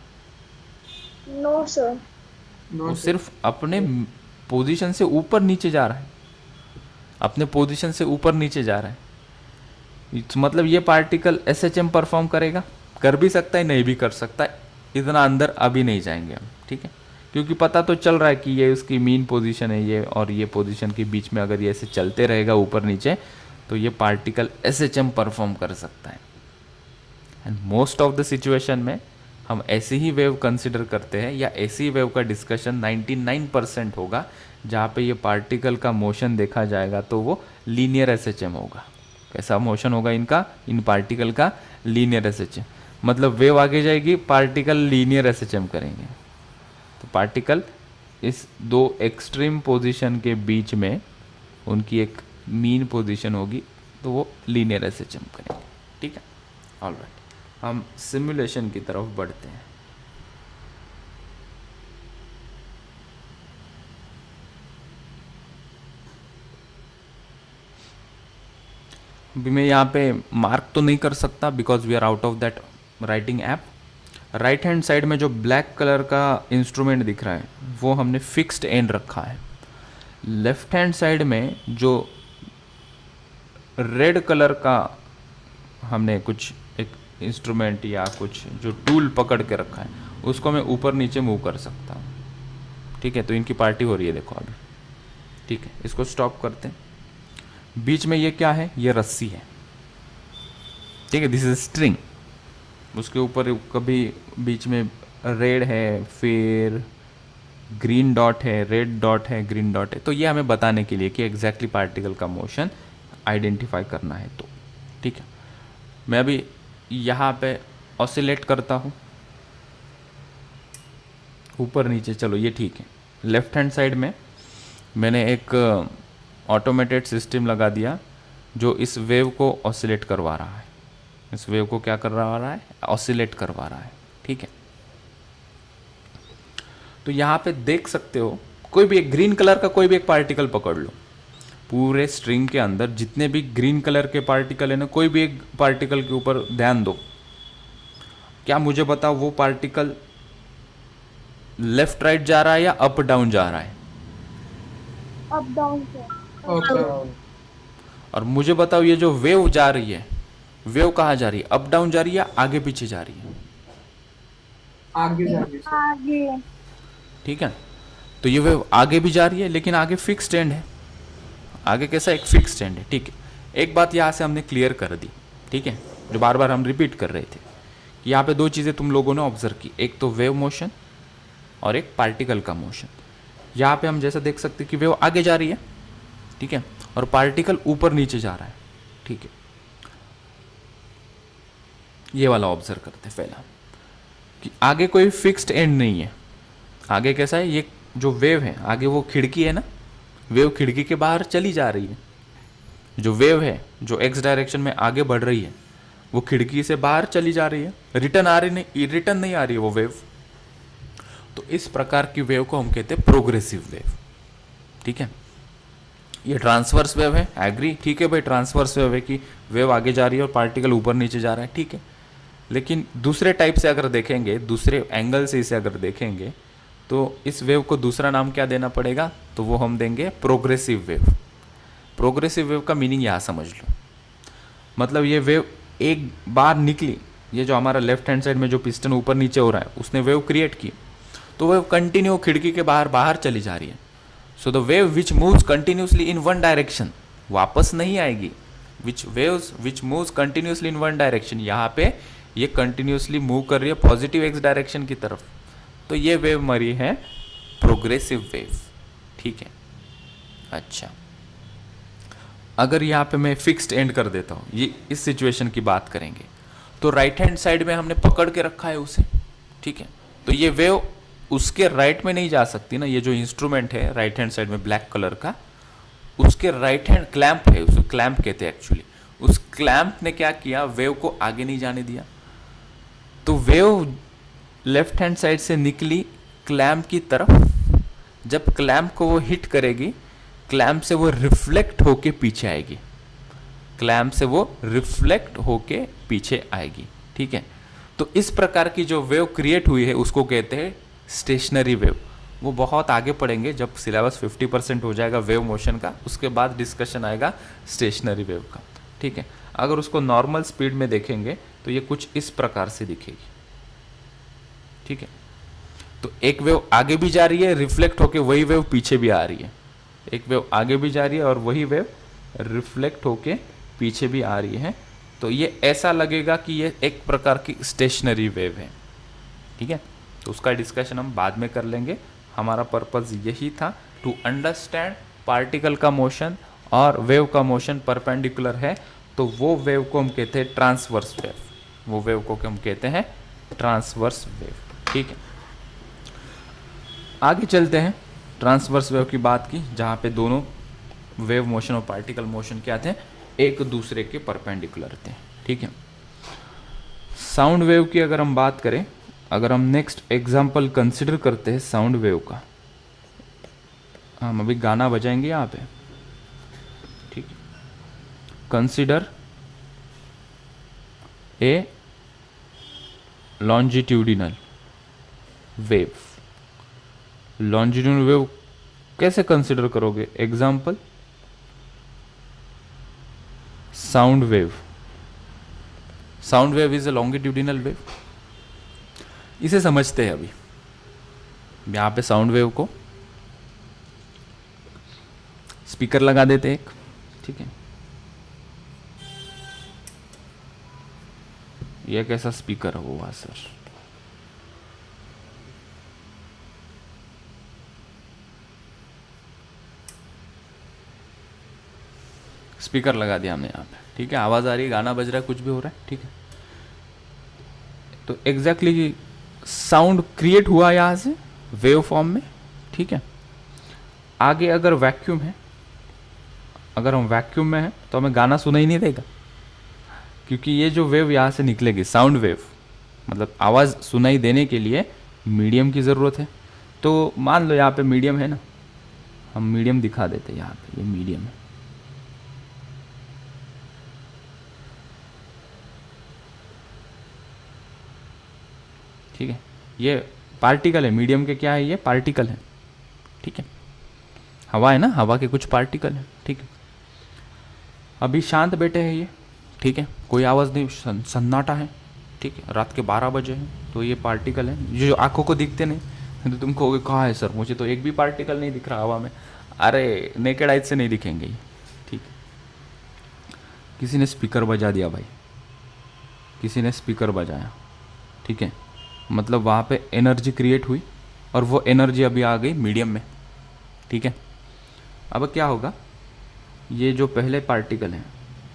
B: नो सर,
A: वो सिर्फ अपने पोजीशन से ऊपर नीचे जा रहा है, अपने पोजीशन से ऊपर नीचे जा रहा है। मतलब ये particle S H M perform करेगा, कर भी सकता है, नहीं भी कर सकता है, इतना अंदर अभी नहीं जाएंगे हम, ठीक है। क्योंकि पता तो चल रहा है कि ये उसकी मीन पोजीशन है, ये और ये पोजीशन के बीच में अगर ये ऐसे चलते रहेगा ऊपर नीचे तो ये particle S H M perform कर सकता है। And most of the situation में हम ऐसी ही वेव कंसिडर करते हैं, या ऐसी वेव का डिस्कशन निन्यानवे परसेंट होगा जहाँ पे ये पार्टिकल का मोशन देखा जाएगा तो वो लीनियर एस एच एम होगा। कैसा मोशन होगा इनका, इन पार्टिकल का, लीनियर एस एच एम। मतलब वेव आगे जाएगी, particle linear S H M करेंगे। तो पार्टिकल इस दो एक्सट्रीम पोजीशन के बीच में उनकी एक मीन पोजीशन होगी तो वो लीनियर एस एच एम करेंगे, ठीक है। ऑलराइट, हम सिमुलेशन की तरफ बढ़ते हैं। अभी मैं यहाँ पे मार्क तो नहीं कर सकता because we are out of that writing app. Right hand side में जो ब्लैक कलर का इंस्ट्रूमेंट दिख रहा है वो हमने फिक्स्ड एंड रखा है। लेफ्ट हैंड साइड में जो रेड कलर का हमने कुछ एक इंस्ट्रूमेंट या कुछ जो टूल पकड़ के रखा है उसको मैं ऊपर नीचे मूव कर सकता हूँ, ठीक है। तो इनकी पार्टी हो रही है देखो अभी, ठीक है। इसको स्टॉप करते हैं। बीच में ये क्या है, ये रस्सी है, ठीक है। दिस इज स्ट्रिंग, उसके ऊपर कभी बीच में रेड है, फिर ग्रीन डॉट है, रेड डॉट है, ग्रीन डॉट है, तो ये हमें बताने के लिए कि एग्जैक्टली पार्टिकल का मोशन आइडेंटिफाई करना है। तो ठीक है, मैं अभी यहाँ पे ऑसिलेट करता हूँ ऊपर नीचे, चलो ये ठीक है। लेफ्ट हैंड साइड में मैंने एक ऑटोमेटेड सिस्टम लगा दिया जो इस वेव को ऑसिलेट करवा रहा है। इस वेव को क्या करवा रहा है? ऑसिलेट करवा रहा है। ठीक है, तो यहाँ पे देख सकते हो कोई भी एक ग्रीन कलर का कोई भी एक पार्टिकल पकड़ लो, पूरे स्ट्रिंग के अंदर जितने भी ग्रीन कलर के पार्टिकल है ना, कोई भी एक पार्टिकल के ऊपर ध्यान दो। क्या मुझे बताओ वो पार्टिकल लेफ्ट राइट जा रहा है या अप डाउन जा रहा है?
B: अप डाउन
A: और मुझे बताओ ये जो वेव जा रही है, वेव कहाँ जा रही है? अप डाउन जा रही है या आगे पीछे जा रही है?
D: आगे जा रही है।
B: आगे।
A: ठीक है, तो ये वेव आगे भी जा रही है लेकिन आगे फिक्स्ड एंड है। आगे कैसा? एक फिक्स्ड एंड है। ठीक है, एक बात यहाँ से हमने क्लियर कर दी। ठीक है, जो बार बार हम रिपीट कर रहे थे कि यहाँ पे दो चीज़ें तुम लोगों ने ऑब्जर्व की, एक तो वेव मोशन और एक पार्टिकल का मोशन। यहाँ पे हम जैसा देख सकते हैं कि वेव आगे जा रही है, ठीक है, और पार्टिकल ऊपर नीचे जा रहा है। ठीक है, ये वाला ऑब्जर्व करते हैं पहला कि आगे कोई फिक्स्ड एंड नहीं है। आगे कैसा है? ये जो वेव है आगे वो खिड़की है ना, वेव खिड़की के बाहर चली जा रही है। जो वेव है जो एक्स डायरेक्शन में आगे बढ़ रही है वो खिड़की से बाहर चली जा रही है, रिटर्न आ रही नहीं, रिटर्न नहीं आ रही है वो वेव। तो इस प्रकार की वेव को हम कहते हैं प्रोग्रेसिव वेव। ठीक है, ये ट्रांसवर्स वेव है, एग्री? ठीक है भाई, ट्रांसवर्स वेव है कि वेव आगे जा रही है और पार्टिकल ऊपर नीचे जा रहा है। ठीक है, लेकिन दूसरे टाइप से अगर देखेंगे, दूसरे एंगल से इसे अगर देखेंगे तो इस वेव को दूसरा नाम क्या देना पड़ेगा? तो वो हम देंगे प्रोग्रेसिव वेव। प्रोग्रेसिव वेव का मीनिंग यहाँ समझ लो, मतलब ये वेव एक बार निकली, ये जो हमारा लेफ्ट हैंड साइड में जो पिस्टन ऊपर नीचे हो रहा है उसने वेव क्रिएट की, तो वेव कंटिन्यू खिड़की के बाहर बाहर चली जा रही है। So the wave which moves continuously in one direction वापस नहीं आएगी। Which waves which moves continuously in one direction, यहाँ पे ये कंटिन्यूसली मूव कर रही है पॉजिटिव एक्स डायरेक्शन की तरफ, तो ये वेव मरी है प्रोग्रेसिव वेव। ठीक है, अच्छा, अगर यहाँ पे मैं फिक्स्ड एंड कर देता हूँ, ये इस सिचुएशन की बात करेंगे, तो राइट हैंड साइड में हमने पकड़ के रखा है उसे। ठीक है, तो ये वेव उसके राइट में नहीं जा सकती ना। ये जो इंस्ट्रूमेंट है राइट हैंड साइड में ब्लैक कलर का, उसके राइट हैंड क्लैंप है, उसको क्लैंप कहते हैं एक्चुअली। उस क्लैंप ने क्या किया? वेव को आगे नहीं जाने दिया। तो वेव लेफ्ट हैंड साइड से निकली क्लैंप की तरफ, जब क्लैंप को वो हिट करेगी, क्लैंप से वो रिफ्लेक्ट होके पीछे आएगी, क्लैंप से वो रिफ्लेक्ट होके पीछे आएगी। ठीक है, तो इस प्रकार की जो वेव क्रिएट हुई है उसको कहते हैं स्टेशनरी वेव। वो बहुत आगे पढ़ेंगे जब सिलेबस फिफ्टी परसेंट हो जाएगा वेव मोशन का, उसके बाद डिस्कशन आएगा स्टेशनरी वेव का। ठीक है, अगर उसको नॉर्मल स्पीड में देखेंगे तो ये कुछ इस प्रकार से दिखेगी। ठीक है, तो एक वेव आगे भी जा रही है, रिफ्लेक्ट होके वही वेव पीछे भी आ रही है। एक वेव आगे भी जा रही है और वही वेव रिफ्लेक्ट होके पीछे भी आ रही है। तो ये ऐसा लगेगा कि ये एक प्रकार की स्टेशनरी वेव है। ठीक है, तो उसका डिस्कशन हम बाद में कर लेंगे। हमारा पर्पस यही था टू अंडरस्टैंड पार्टिकल का मोशन और वेव का मोशन परपेंडिकुलर है, तो वो वेव को हम कहते हैं ट्रांसवर्स वेव। वो वेव को हम कहते हैं ट्रांसवर्स वेव। ठीक है, आगे चलते हैं। ट्रांसवर्स वेव की बात की जहाँ पे दोनों वेव मोशन और पार्टिकल मोशन क्या थे? एक दूसरे के परपेंडिकुलर थे। ठीक है, साउंड वेव की अगर हम बात करें, अगर हम नेक्स्ट एग्जांपल कंसिडर करते हैं साउंड वेव का, हम अभी गाना बजाएंगे यहाँ पे। ठीक है, consider a longitudinal wave. Longitudinal wave कैसे कंसिडर करोगे? Example sound wave. Sound wave is a longitudinal wave. इसे समझते हैं अभी। यहां पे साउंड वेव को स्पीकर लगा देते हैं एक। ठीक है, ये कैसा स्पीकर हुआ सर? स्पीकर लगा दिया हमने यहाँ पे, ठीक है। आवाज़ आ रही है, गाना बज रहा है, कुछ भी हो रहा है, ठीक है। तो एग्जैक्टली साउंड क्रिएट हुआ यहाँ से वेव फॉर्म में, ठीक है। आगे अगर वैक्यूम है, अगर हम वैक्यूम में हैं तो हमें गाना सुनाई नहीं देगा, क्योंकि ये जो वेव यहाँ से निकलेगी, साउंड वेव, मतलब आवाज़ सुनाई देने के लिए मीडियम की ज़रूरत है। तो मान लो यहाँ पे मीडियम है ना, हम मीडियम दिखा देते हैं, यहाँ पे ये मीडियम है, ठीक है। ये पार्टिकल है, मीडियम के क्या है, ये पार्टिकल है, ठीक है। हवा है ना, हवा के कुछ पार्टिकल है, ठीक है। अभी शांत बैठे हैं ये, ठीक है, कोई आवाज़ नहीं, सन, सन्नाटा है, ठीक है, रात के बारह बजे हैं, तो ये पार्टिकल है जो आंखों को दिखते नहीं। तो तुम कहोगे कहाँ है सर, मुझे तो एक भी पार्टिकल नहीं दिख रहा हवा में। अरे नेकेड आइज से नहीं दिखेंगे ये, ठीक है। किसी ने स्पीकर बजा दिया भाई, किसी ने स्पीकर बजाया, ठीक है, मतलब वहाँ पे एनर्जी क्रिएट हुई और वो एनर्जी अभी आ गई मीडियम में, ठीक है। अब क्या होगा, ये जो पहले पार्टिकल हैं,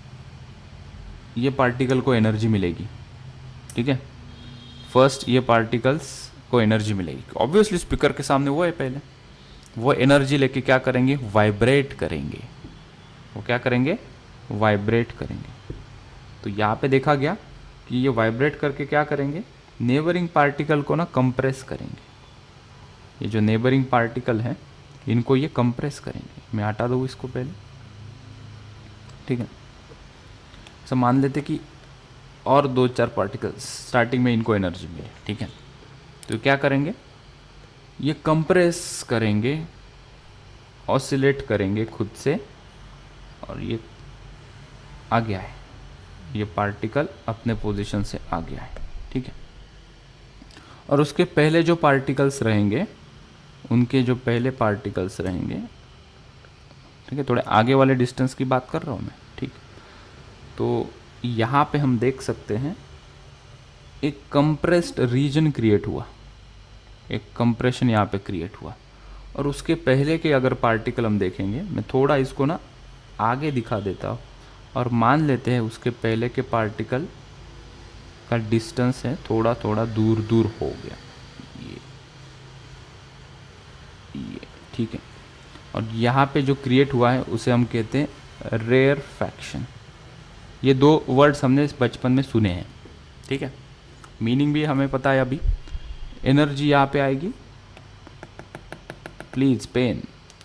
A: ये पार्टिकल को एनर्जी मिलेगी, ठीक है। फर्स्ट ये पार्टिकल्स को एनर्जी मिलेगी, ऑब्वियसली स्पीकर के सामने वो है पहले, वो एनर्जी लेके क्या करेंगे, वाइब्रेट करेंगे। वो क्या करेंगे, वाइब्रेट करेंगे। तो यहाँ पे देखा गया कि ये वाइब्रेट करके क्या करेंगे, नेबरिंग पार्टिकल को ना कंप्रेस करेंगे। ये जो नेबरिंग पार्टिकल है इनको ये कंप्रेस करेंगे। मैं हटा दूँ इसको पहले, ठीक है। सब मान लेते कि और दो चार पार्टिकल्स स्टार्टिंग में इनको एनर्जी मिले, ठीक है। तो क्या करेंगे, ये कंप्रेस करेंगे, ऑसिलेट करेंगे खुद से, और ये आ गया है, ये पार्टिकल अपने पोजीशन से आ गया है, ठीक है। और उसके पहले जो पार्टिकल्स रहेंगे, उनके जो पहले पार्टिकल्स रहेंगे, ठीक है, थोड़े आगे वाले डिस्टेंस की बात कर रहा हूँ मैं, ठीक। तो यहाँ पे हम देख सकते हैं एक कंप्रेस्ड रीजन क्रिएट हुआ, एक कंप्रेशन यहाँ पे क्रिएट हुआ। और उसके पहले के अगर पार्टिकल हम देखेंगे, मैं थोड़ा इसको ना आगे दिखा देता हूँ, और मान लेते हैं उसके पहले के पार्टिकल का डिस्टेंस है थोड़ा थोड़ा दूर दूर हो गया, ये ये ठीक है। और यहाँ पे जो क्रिएट हुआ है उसे हम कहते हैं रेयरफैक्शन। ये दो वर्ड्स हमने बचपन में सुने हैं, ठीक है, मीनिंग भी हमें पता है। अभी एनर्जी यहाँ पे आएगी, प्लीज पेन,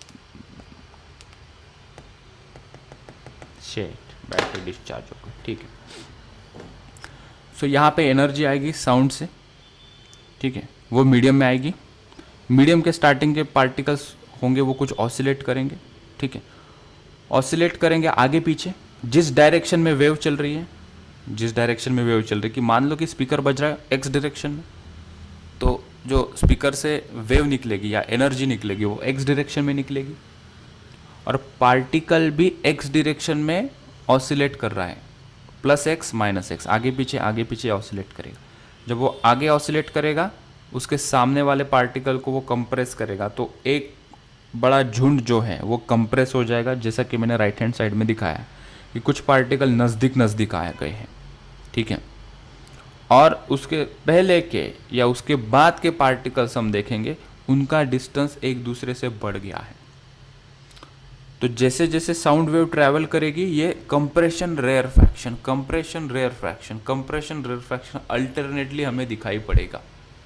A: शेट, बैटरी डिस्चार्ज हो गई, ठीक है। सो so, यहाँ पे एनर्जी आएगी साउंड से, ठीक है, वो मीडियम में आएगी। मीडियम के स्टार्टिंग के पार्टिकल्स होंगे वो कुछ ऑसिलेट करेंगे, ठीक है, ऑसिलेट करेंगे आगे पीछे, जिस डायरेक्शन में वेव चल रही है, जिस डायरेक्शन में वेव चल रही है, कि मान लो कि स्पीकर बज रहा है एक्स डायरेक्शन में, तो जो स्पीकर से वेव निकलेगी या एनर्जी निकलेगी वो एक्स डायरेक्शन में निकलेगी, और पार्टिकल भी एक्स डायरेक्शन में ऑसिलेट कर रहा है, प्लस एक्स माइनस एक्स, आगे पीछे आगे पीछे ऑसिलेट करेगा। जब वो आगे ऑसिलेट करेगा, उसके सामने वाले पार्टिकल को वो कंप्रेस करेगा, तो एक बड़ा झुंड जो है वो कंप्रेस हो जाएगा, जैसा कि मैंने राइट हैंड साइड में दिखाया कि कुछ पार्टिकल नज़दीक नज़दीक आए गए हैं, ठीक है। और उसके पहले के या उसके बाद के पार्टिकल्स हम देखेंगे, उनका डिस्टेंस एक दूसरे से बढ़ गया है। तो जैसे जैसे साउंड वेव ट्रैवल करेगी, ये compression rarefaction, compression rarefaction, compression rarefaction alternately हमें दिखाई पड़ेगा।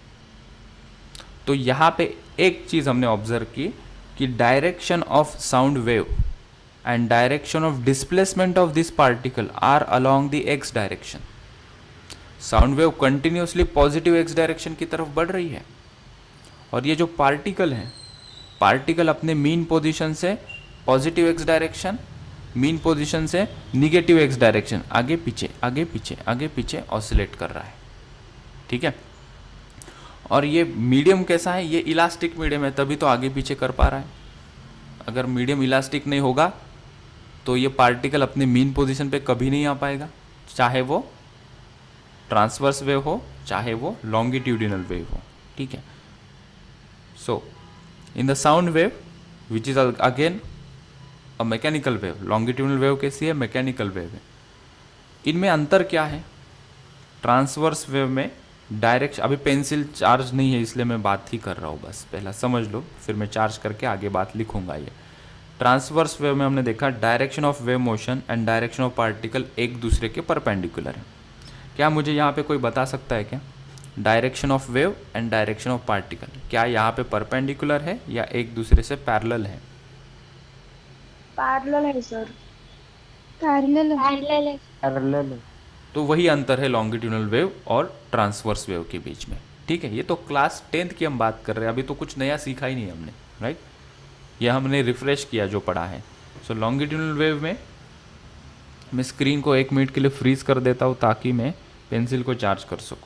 A: तो यहाँ पे एक चीज़ हमने ऑब्जर्व की कि direction of sound wave and direction of displacement of this particle are along the X direction. Sound wave continuously positive X direction की तरफ बढ़ रही है, और ये जो पार्टिकल हैं, पार्टिकल अपने मीन पोजीशन से positive X direction, mean position से निगेटिव एक्स डायरेक्शन, आगे पीछे आगे पीछे आगे पीछे ऑसिलेट कर रहा है, ठीक है। और ये मीडियम कैसा है, ये इलास्टिक मीडियम है, तभी तो आगे पीछे कर पा रहा है। अगर मीडियम इलास्टिक नहीं होगा तो ये पार्टिकल अपने मीन पोजीशन पे कभी नहीं आ पाएगा, चाहे वो ट्रांसवर्स वेव हो चाहे वो लॉन्गिट्यूडिनल वेव हो, ठीक है। So in the sound wave which is again a mechanical wave, longitudinal wave कैसी है, मैकेनिकल वेव है। इनमें अंतर क्या है? ट्रांसवर्स वेव में डायरेक्शन, अभी पेंसिल चार्ज नहीं है इसलिए मैं बात ही कर रहा हूँ, बस पहला समझ लो, फिर मैं चार्ज करके आगे बात लिखूंगा। ये ट्रांसवर्स वेव में हमने देखा direction of wave motion and direction of particle एक दूसरे के परपेंडिकुलर है। क्या मुझे यहाँ पे कोई बता सकता है क्या? Direction of wave and direction of particle क्या यहाँ पे परपेंडिकुलर है या एक दूसरे से पैरेलल है?
B: पैरेलल है सर।
E: पैरेलल है।
B: पैरेलल है।
C: पैरेलल है।
A: तो वही अंतर है लॉन्गिट्यूडिनल वेव और ट्रांसवर्स वेव के बीच में, ठीक है। ये तो क्लास टेंथ की हम बात कर रहे हैं, अभी तो कुछ नया सीखा ही नहीं हमने, राइट। ये हमने रिफ्रेश किया जो पढ़ा है। सो लॉन्गिट्यूडिनल वेव में मैं स्क्रीन को एक मिनट के लिए फ्रीज कर देता हूँ ताकि मैं पेंसिल को चार्ज कर सकूँ।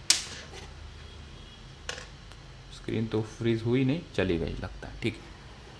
A: स्क्रीन तो फ्रीज हुई नहीं, चली गई लगता है, ठीक है।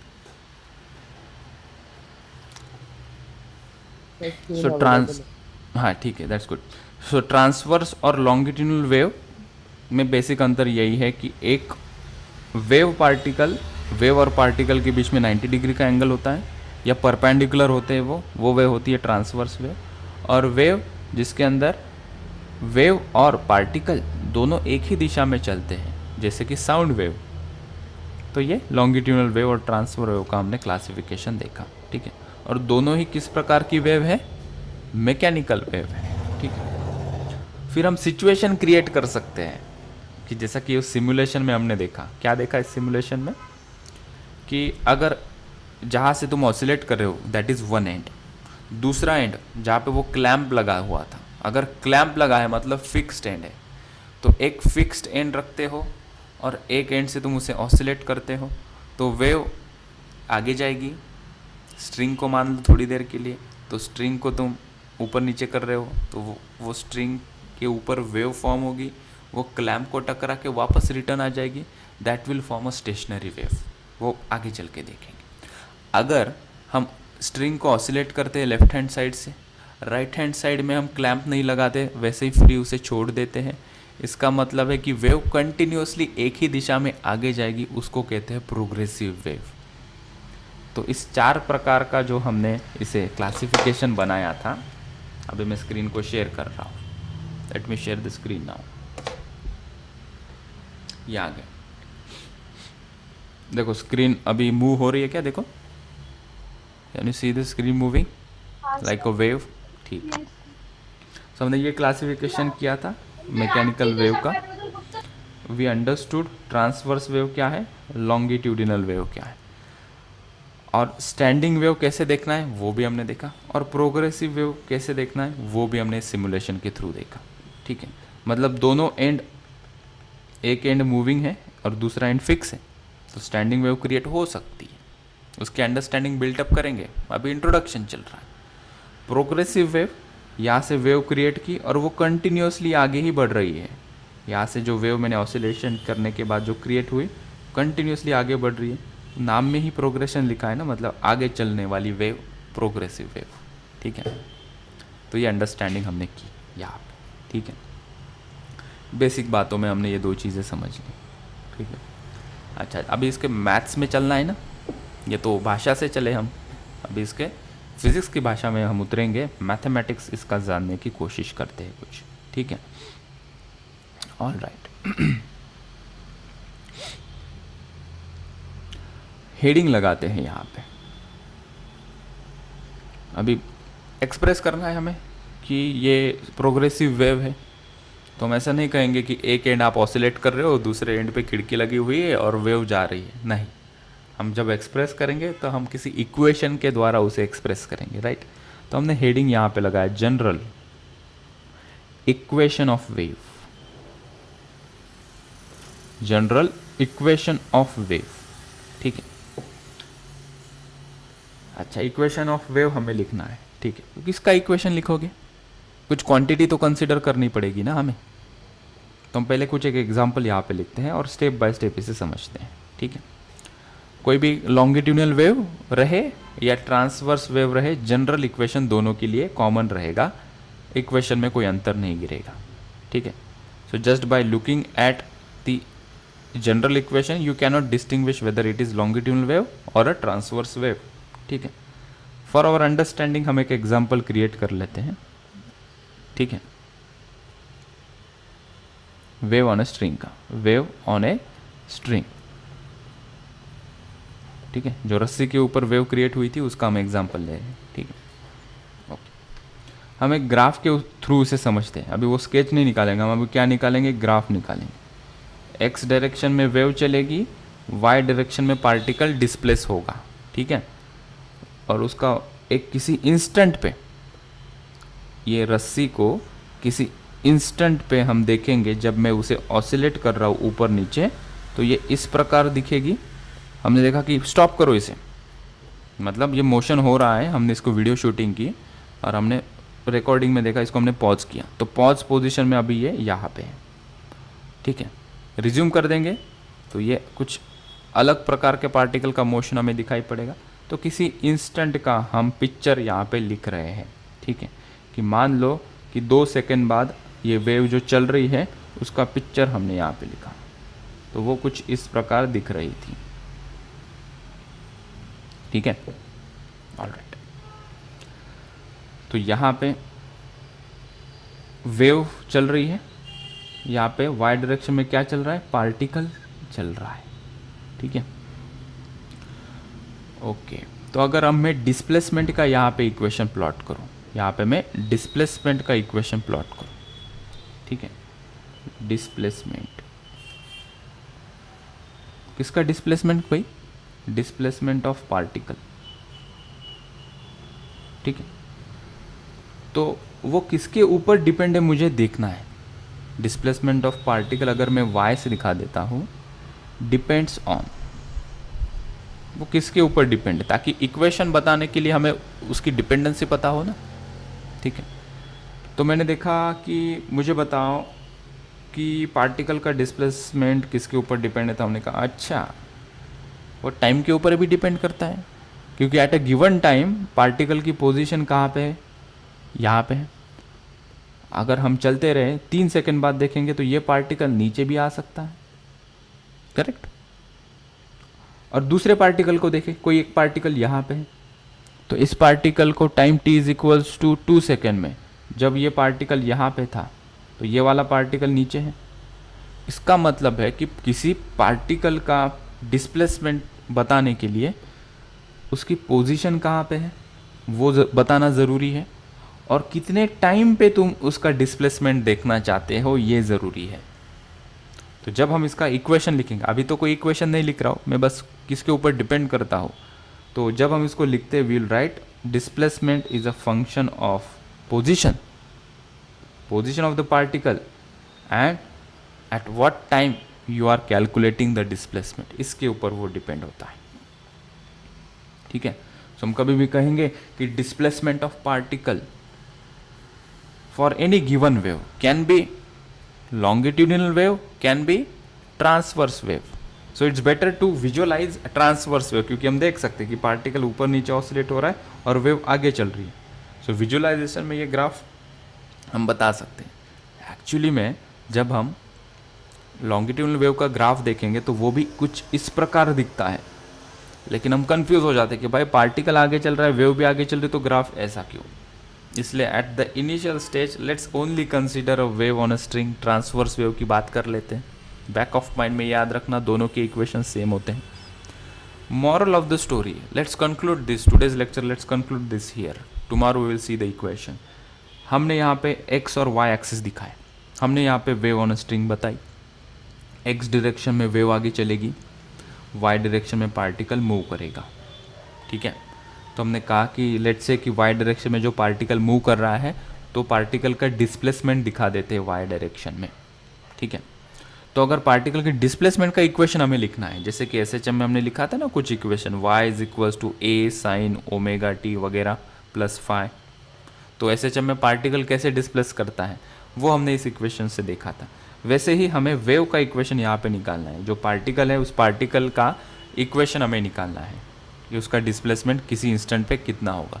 A: सो ट्रांस हाँ ठीक है, दैट्स गुड। सो ट्रांसवर्स और लॉन्गिट्यूडिनल वेव में बेसिक अंतर यही है कि एक वेव पार्टिकल वेव और पार्टिकल के बीच में नब्बे डिग्री का एंगल होता है या परपेंडिकुलर होते हैं, वो वो वेव होती है ट्रांसवर्स वेव। और वेव जिसके अंदर वेव और पार्टिकल दोनों एक ही दिशा में चलते हैं, जैसे कि साउंड वेव। तो ये लॉन्गिट्यूडिनल वेव और ट्रांसवर्स वेव का हमने क्लासिफिकेशन देखा, ठीक है। और दोनों ही किस प्रकार की वेव है? मैकेनिकल वेव है, ठीक है। फिर हम सिचुएशन क्रिएट कर सकते हैं कि जैसा कि उस सिमुलेशन में हमने देखा, क्या देखा इस सिमुलेशन में कि अगर जहाँ से तुम ऑसिलेट कर रहे हो दैट इज़ वन एंड, दूसरा एंड जहाँ पे वो क्लैंप लगा हुआ था, अगर क्लैंप लगा है मतलब फिक्स्ड एंड है, तो एक फिक्स्ड एंड रखते हो और एक एंड से तुम उसे ऑसिलेट करते हो तो वेव आगे जाएगी। स्ट्रिंग को मान लो थोड़ी देर के लिए, तो स्ट्रिंग को तुम ऊपर नीचे कर रहे हो तो वो वो स्ट्रिंग के ऊपर वेव फॉर्म होगी, वो क्लैंप को टकरा के वापस रिटर्न आ जाएगी, that will form a stationary wave. वो आगे चल के देखेंगे। अगर हम स्ट्रिंग को ऑसिलेट करते हैं लेफ्ट हैंड साइड से, राइट हैंड साइड में हम क्लैंप नहीं लगाते, वैसे ही फ्री उसे छोड़ देते हैं, इसका मतलब है कि वेव कंटिन्यूसली एक ही दिशा में आगे जाएगी, उसको कहते हैं प्रोग्रेसिव वेव। तो इस चार प्रकार का जो हमने इसे क्लासिफिकेशन बनाया था, अभी मैं स्क्रीन को शेयर कर रहा हूँ। Let me share the screen now. ये आ गया, देखो स्क्रीन अभी मूव हो रही है क्या? देखो, can you see the screen moving like a wave, ठीक। सो हमने ये क्लासिफिकेशन किया था मैकेनिकल वेव का। वी अंडरस्टूड ट्रांसवर्स वेव क्या है, लॉन्गिट्यूडिनल वेव क्या है, और स्टैंडिंग वेव कैसे देखना है वो भी हमने देखा, और प्रोग्रेसिव वेव कैसे देखना है वो भी हमने सिमुलेशन के थ्रू देखा, ठीक है। मतलब दोनों एंड, एक एंड मूविंग है और दूसरा एंड फिक्स है, तो स्टैंडिंग वेव क्रिएट हो सकती है। उसकी अंडरस्टैंडिंग बिल्टअप करेंगे, अभी इंट्रोडक्शन चल रहा है। प्रोग्रेसिव वेव, यहाँ से वेव क्रिएट की और वो कंटिन्यूसली आगे ही बढ़ रही है। यहाँ से जो वेव मैंने ऑसिलेशन करने के बाद जो क्रिएट हुई कंटिन्यूसली आगे बढ़ रही है, नाम में ही प्रोग्रेशन लिखा है ना, मतलब आगे चलने वाली वेव, प्रोग्रेसिव वेव, ठीक है। तो ये अंडरस्टैंडिंग हमने की यहाँ पे, ठीक है। बेसिक बातों में हमने ये दो चीज़ें समझ ली, ठीक है। अच्छा, अभी इसके मैथ्स में चलना है ना, ये तो भाषा से चले हम, अभी इसके फिज़िक्स की भाषा में हम उतरेंगे, मैथमेटिक्स इसका जानने की कोशिश करते हैं कुछ, ठीक है। ऑल राइट, हेडिंग लगाते हैं यहाँ पे। अभी एक्सप्रेस करना है हमें कि ये प्रोग्रेसिव वेव है, तो हम ऐसा नहीं कहेंगे कि एक एंड आप ऑसिलेट कर रहे हो, दूसरे एंड पे खिड़की लगी हुई है और वेव जा रही है, नहीं। हम जब एक्सप्रेस करेंगे तो हम किसी इक्वेशन के द्वारा उसे एक्सप्रेस करेंगे, राइट। तो हमने हेडिंग यहाँ पे लगाया, general equation of wave, general equation of wave, ठीक है। अच्छा, इक्वेशन ऑफ वेव हमें लिखना है, ठीक है। किसका इक्वेशन लिखोगे? कुछ क्वांटिटी तो कंसिडर करनी पड़ेगी ना हमें, तो हम पहले कुछ एक एग्जांपल यहाँ पे लिखते हैं और स्टेप बाय स्टेप इसे समझते हैं, ठीक है। कोई भी लॉन्गिट्यूडिनल वेव रहे या ट्रांसवर्स वेव रहे, जनरल इक्वेशन दोनों के लिए कॉमन रहेगा, इक्वेशन में कोई अंतर नहीं गिरेगा, ठीक है। So just by looking at the general equation you cannot distinguish whether it is longitudinal wave और अ ट्रांसवर्स वेव, ठीक है। फॉर आवर अंडरस्टैंडिंग हम एक एग्जाम्पल क्रिएट कर लेते हैं, ठीक है। वेव ऑन ए स्ट्रिंग का, वेव ऑन ए स्ट्रिंग, ठीक है। जो रस्सी के ऊपर वेव क्रिएट हुई थी उसका हम एग्जाम्पल ले रहे हैं, ठीक है। ओके, हम एक ग्राफ के थ्रू उसे समझते हैं। अभी वो स्केच नहीं निकालेंगे हम, अभी क्या निकालेंगे, ग्राफ निकालेंगे। एक्स डायरेक्शन में वेव चलेगी, वाई डायरेक्शन में पार्टिकल डिस्प्लेस होगा, ठीक है। और उसका एक किसी इंस्टेंट पे, ये रस्सी को किसी इंस्टेंट पे हम देखेंगे जब मैं उसे ऑसिलेट कर रहा हूँ ऊपर नीचे, तो ये इस प्रकार दिखेगी। हमने देखा कि स्टॉप करो इसे, मतलब ये मोशन हो रहा है, हमने इसको वीडियो शूटिंग की और हमने रिकॉर्डिंग में देखा, इसको हमने पॉज किया, तो पॉज पोजीशन में अभी ये यहाँ पे है, ठीक है। रिज्यूम कर देंगे तो ये कुछ अलग प्रकार के पार्टिकल का मोशन हमें दिखाई पड़ेगा। तो किसी इंस्टेंट का हम पिक्चर यहाँ पे लिख रहे हैं, ठीक है। कि मान लो कि दो सेकेंड बाद ये वेव जो चल रही है उसका पिक्चर हमने यहाँ पे लिखा, तो वो कुछ इस प्रकार दिख रही थी, ठीक है। ऑलराइट, तो यहाँ पे वेव चल रही है, यहाँ पे वाई डायरेक्शन में क्या चल रहा है, पार्टिकल चल रहा है, ठीक है। ओके, तो अगर अब मैं डिस्प्लेसमेंट का यहाँ पे इक्वेशन प्लॉट करूँ, यहाँ पे मैं डिस्प्लेसमेंट का इक्वेशन प्लॉट करूँ, ठीक है। डिस्प्लेसमेंट, किसका डिस्प्लेसमेंट भाई, डिस्प्लेसमेंट ऑफ पार्टिकल, ठीक है। तो वो किसके ऊपर डिपेंड है मुझे देखना है। डिस्प्लेसमेंट ऑफ पार्टिकल अगर मैं y से दिखा देता हूँ, डिपेंड्स ऑन, वो किसके ऊपर डिपेंड है, ताकि इक्वेशन बताने के लिए हमें उसकी डिपेंडेंसी पता हो ना, ठीक है। तो मैंने देखा कि मुझे बताओ कि पार्टिकल का डिस्प्लेसमेंट किसके ऊपर डिपेंड है, तो हमने कहा अच्छा वो टाइम के ऊपर भी डिपेंड करता है, क्योंकि at a given time particle की पोजीशन कहाँ पे है, यहाँ पे है। अगर हम चलते रहे तीन सेकंड बाद देखेंगे तो ये पार्टिकल नीचे भी आ सकता है, करेक्ट। और दूसरे पार्टिकल को देखें, कोई एक पार्टिकल यहाँ पे है, तो इस पार्टिकल को time T is equals to two second में जब ये पार्टिकल यहाँ पे था तो ये वाला पार्टिकल नीचे है। इसका मतलब है कि किसी पार्टिकल का डिस्प्लेसमेंट बताने के लिए उसकी पोजीशन कहाँ पे है वो बताना ज़रूरी है, और कितने टाइम पे तुम उसका डिस्प्लेसमेंट देखना चाहते हो ये ज़रूरी है। तो जब हम इसका इक्वेशन लिखेंगे, अभी तो कोई इक्वेशन नहीं लिख रहा हूँ मैं, बस किसके ऊपर डिपेंड करता हूँ, तो जब हम इसको लिखते will write displacement is a function of position, position of the particle and at what time you are calculating the displacement, इसके ऊपर वो डिपेंड होता है, ठीक है। तो हम कभी भी कहेंगे कि displacement of particle for any given wave can be longitudinal wave, can be transverse wave. So it's better to visualize a transverse wave, क्योंकि हम देख सकते हैं कि पार्टिकल ऊपर नीचे ऑसिलेट हो रहा है और वेव आगे चल रही है। सो so विजुअलाइजेशन में ये ग्राफ हम बता सकते हैं। एक्चुअली में जब हम लॉन्गिट्यूडनल वेव का ग्राफ देखेंगे तो वो भी कुछ इस प्रकार दिखता है, लेकिन हम कंफ्यूज हो जाते हैं कि भाई पार्टिकल आगे चल रहा है, वेव भी आगे चल रही है, तो ग्राफ ऐसा क्यों। इसलिए at the initial stage let's only consider a wave on a string, transverse wave की बात कर लेते हैं। बैक ऑफ माइंड में याद रखना दोनों के इक्वेशन सेम होते हैं। Moral of the story, let's conclude this today's lecture, let's conclude this here, tomorrow we will see the equation. हमने यहाँ पे एक्स और वाई एक्सिस दिखाए, हमने यहाँ पे वेव ऑन अ स्ट्रिंग बताई। एक्स डायरेक्शन में वेव आगे चलेगी, वाई डायरेक्शन में पार्टिकल मूव करेगा, ठीक है। तो हमने कहा कि लेट्स से कि वाई डायरेक्शन में जो पार्टिकल मूव कर रहा है तो पार्टिकल का डिस्प्लेसमेंट दिखा देते हैं वाई डायरेक्शन में, ठीक है। तो अगर पार्टिकल के डिस्प्लेसमेंट का इक्वेशन हमें लिखना है, जैसे कि एस एच एम में हमने लिखा था ना कुछ equation, Y is equals to A sine omega T वगैरह प्लस फाइव, तो एस एच एम में पार्टिकल कैसे डिस्प्लेस करता है वो हमने इस इक्वेशन से देखा था। वैसे ही हमें वेव का इक्वेशन यहाँ पे निकालना है, जो पार्टिकल है उस पार्टिकल का इक्वेशन हमें निकालना है कि उसका डिस्प्लेसमेंट किसी इंस्टेंट पे कितना होगा।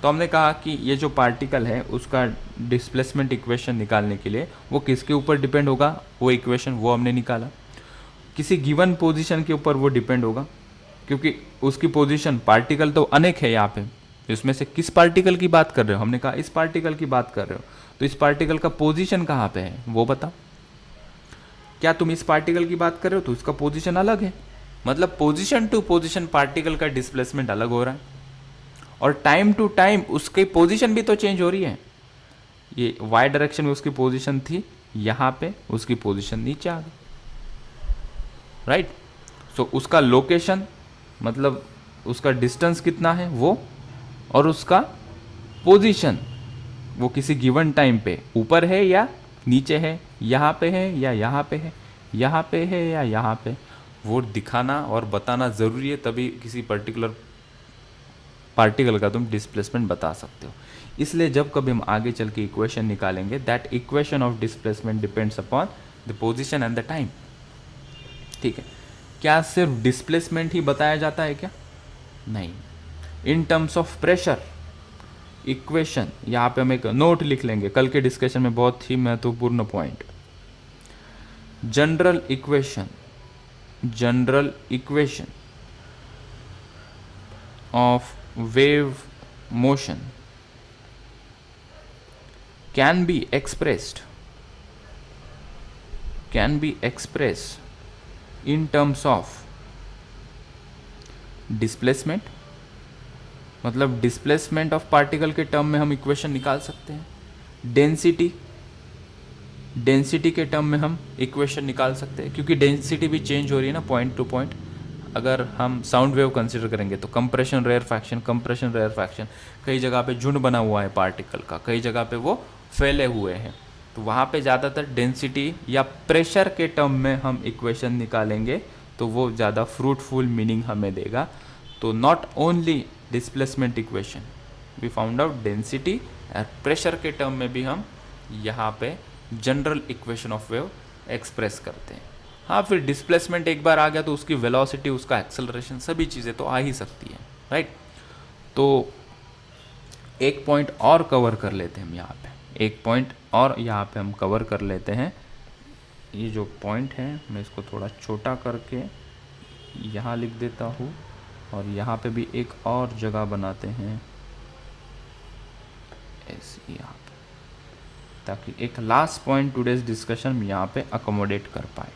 A: तो हमने कहा कि ये जो पार्टिकल है उसका डिस्प्लेसमेंट इक्वेशन निकालने के लिए वो किसके ऊपर डिपेंड होगा, वो इक्वेशन वो हमने निकाला, किसी गिवन पोजीशन के ऊपर वो डिपेंड होगा, क्योंकि उसकी पोजीशन, पार्टिकल तो अनेक है यहाँ पे, इसमें से किस पार्टिकल की बात कर रहे हो, हमने कहा इस पार्टिकल की बात कर रहे हो, तो इस पार्टिकल का पोजीशन कहाँ पे है वो बताओ। क्या तुम इस पार्टिकल की बात कर रहे हो तो इसका पोजीशन अलग है, मतलब पोजीशन टू पोजीशन पार्टिकल का डिस्प्लेसमेंट अलग हो रहा है, और टाइम टू टाइम उसकी पोजीशन भी तो चेंज हो रही है। ये वाई डायरेक्शन में उसकी पोजीशन थी यहाँ पे, उसकी पोजीशन नीचे आ गई, राइट। सो उसका लोकेशन मतलब उसका डिस्टेंस कितना है वो, और उसका पोजीशन वो किसी गिवन टाइम पे ऊपर है या नीचे है, यहाँ पे है या यहाँ पे है, यहाँ पे है या यहाँ पे, वो दिखाना और बताना ज़रूरी है, तभी किसी पर्टिकुलर पार्टिकल का तुम डिस्प्लेसमेंट बता सकते हो। इसलिए जब कभी हम आगे चल के इक्वेशन निकालेंगे, that equation of displacement depends upon the position and the time. ठीक है, क्या सिर्फ डिस्प्लेसमेंट ही बताया जाता है क्या? नहीं, in terms of pressure equation, यहाँ पे हम एक नोट लिख लेंगे, कल के डिस्कशन में बहुत ही महत्वपूर्ण point, general equation, general equation of wave motion can be expressed can be expressed in terms of displacement, मतलब डिस्प्लेसमेंट ऑफ पार्टिकल के टर्म में हम इक्वेशन निकाल सकते हैं, डेंसिटी डेंसिटी के टर्म में हम इक्वेशन निकाल सकते हैं, क्योंकि डेंसिटी भी चेंज हो रही है ना पॉइंट टू पॉइंट। अगर हम साउंड वेव कंसिडर करेंगे तो compression rarefaction, compression rarefaction, कई जगह पे झुंड बना हुआ है पार्टिकल का, कई जगह पे वो फैले हुए हैं, तो वहाँ पे ज़्यादातर डेंसिटी या प्रेशर के टर्म में हम इक्वेशन निकालेंगे, तो वो ज़्यादा फ्रूटफुल मीनिंग हमें देगा। तो not only displacement equation, we found out density और प्रेशर के टर्म में भी हम यहाँ पे general equation of wave express करते हैं। हाँ, फिर डिस्प्लेसमेंट एक बार आ गया तो उसकी वेलोसिटी, उसका एक्सेलरेशन, सभी चीज़ें तो आ ही सकती हैं, राइट। तो एक पॉइंट और कवर कर लेते हैं हम यहाँ पे, एक पॉइंट और यहाँ पे हम कवर कर लेते हैं। ये जो पॉइंट है मैं इसको थोड़ा छोटा करके यहाँ लिख देता हूँ, और यहाँ पे भी एक और जगह बनाते हैं ऐसे यहाँ पे, ताकि एक लास्ट पॉइंट टुडेज डिस्कशन में यहाँ पे अकोमोडेट कर पाए।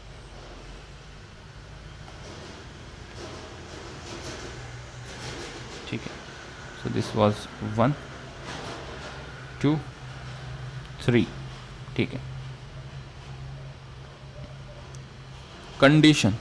A: ठीक है, so this was one two three. ठीक है, condition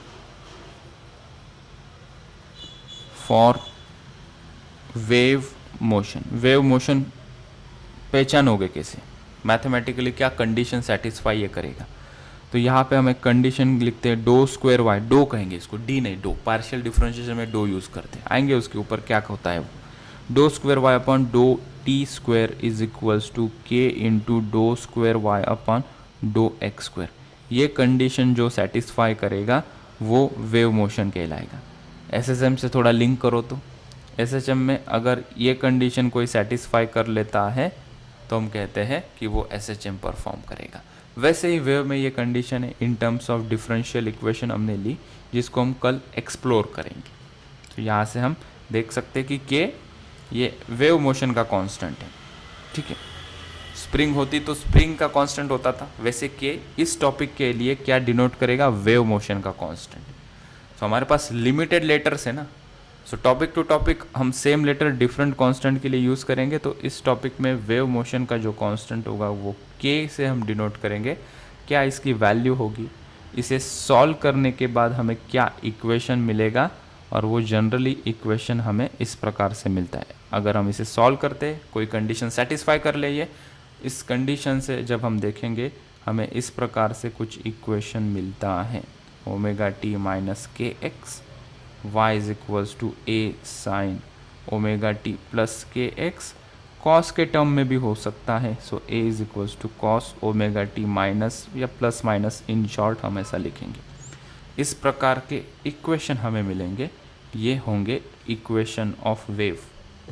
A: for wave motion, wave motion पहचानोगे कैसे, मैथमेटिकली क्या कंडीशन सेटिस्फाई ये करेगा। तो यहाँ पे हम एक कंडीशन लिखते हैं, डो स्क्वायर वाई, डो कहेंगे इसको, डी नहीं, डो, पार्शियल डिफरेंशिएशन में डो यूज़ करते हैं, आएंगे उसके ऊपर क्या होता है वो। डो स्क्वायर वाई अपॉन डो T square is equals to K into डो स्क्वायर वाई अपॉन डो एक्स स्क्वायर। ये कंडीशन जो सेटिस्फाई करेगा वो वेव मोशन कहलाएगा। एस एस एम से थोड़ा लिंक करो तो एस एच एम में अगर ये कंडीशन कोई सेटिस्फाई कर लेता है तो हम कहते हैं कि वो एस एच एम परफॉर्म करेगा। वैसे ही वेव में ये कंडीशन है in terms of differential equation हमने ली, जिसको हम कल एक्सप्लोर करेंगे। तो यहाँ से हम देख सकते हैं कि के ये वेव मोशन का कांस्टेंट है। ठीक है, स्प्रिंग होती तो स्प्रिंग का कांस्टेंट होता था, वैसे के इस टॉपिक के लिए क्या डिनोट करेगा, वेव मोशन का कांस्टेंट। तो हमारे पास लिमिटेड लेटर्स है ना, सो टॉपिक टू टॉपिक हम सेम लेटर डिफरेंट कांस्टेंट के लिए यूज़ करेंगे। तो इस टॉपिक में वेव मोशन का जो कांस्टेंट होगा वो के से हम डिनोट करेंगे। क्या इसकी वैल्यू होगी, इसे सॉल्व करने के बाद हमें क्या इक्वेशन मिलेगा, और वो जनरली इक्वेशन हमें इस प्रकार से मिलता है। अगर हम इसे सॉल्व करते, कोई कंडीशन सेटिस्फाई कर ले, ये इस कंडीशन से जब हम देखेंगे हमें इस प्रकार से कुछ इक्वेशन मिलता है, omega T minus K X Y is equals to A sine omega T plus K X, cos के टर्म में भी हो सकता है, so A is equals to cos omega T minus या प्लस माइनस, इन शॉर्ट हम ऐसा लिखेंगे। इस प्रकार के इक्वेशन हमें मिलेंगे, ये होंगे equation of wave.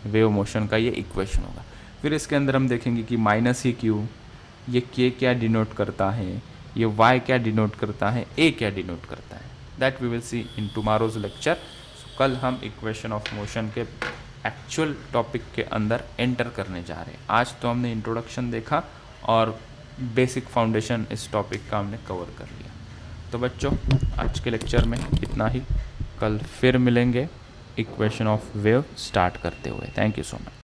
A: Wave motion का ये इक्वेशन होगा। फिर इसके अंदर हम देखेंगे कि माइनस ही क्यू, ये के क्या डिनोट करता है, ये वाई क्या डिनोट करता है, ए क्या डिनोट करता है। That we will see in tomorrow's lecture. कल हम इक्वेशन ऑफ मोशन के एक्चुअल टॉपिक के अंदर एंटर करने जा रहे हैं। आज तो हमने इंट्रोडक्शन देखा और बेसिक फाउंडेशन इस टॉपिक का हमने कवर कर लिया। तो बच्चों आज के लेक्चर में इतना ही, कल फिर मिलेंगे इक्वेशन ऑफ वेव स्टार्ट करते हुए। Thank you so much.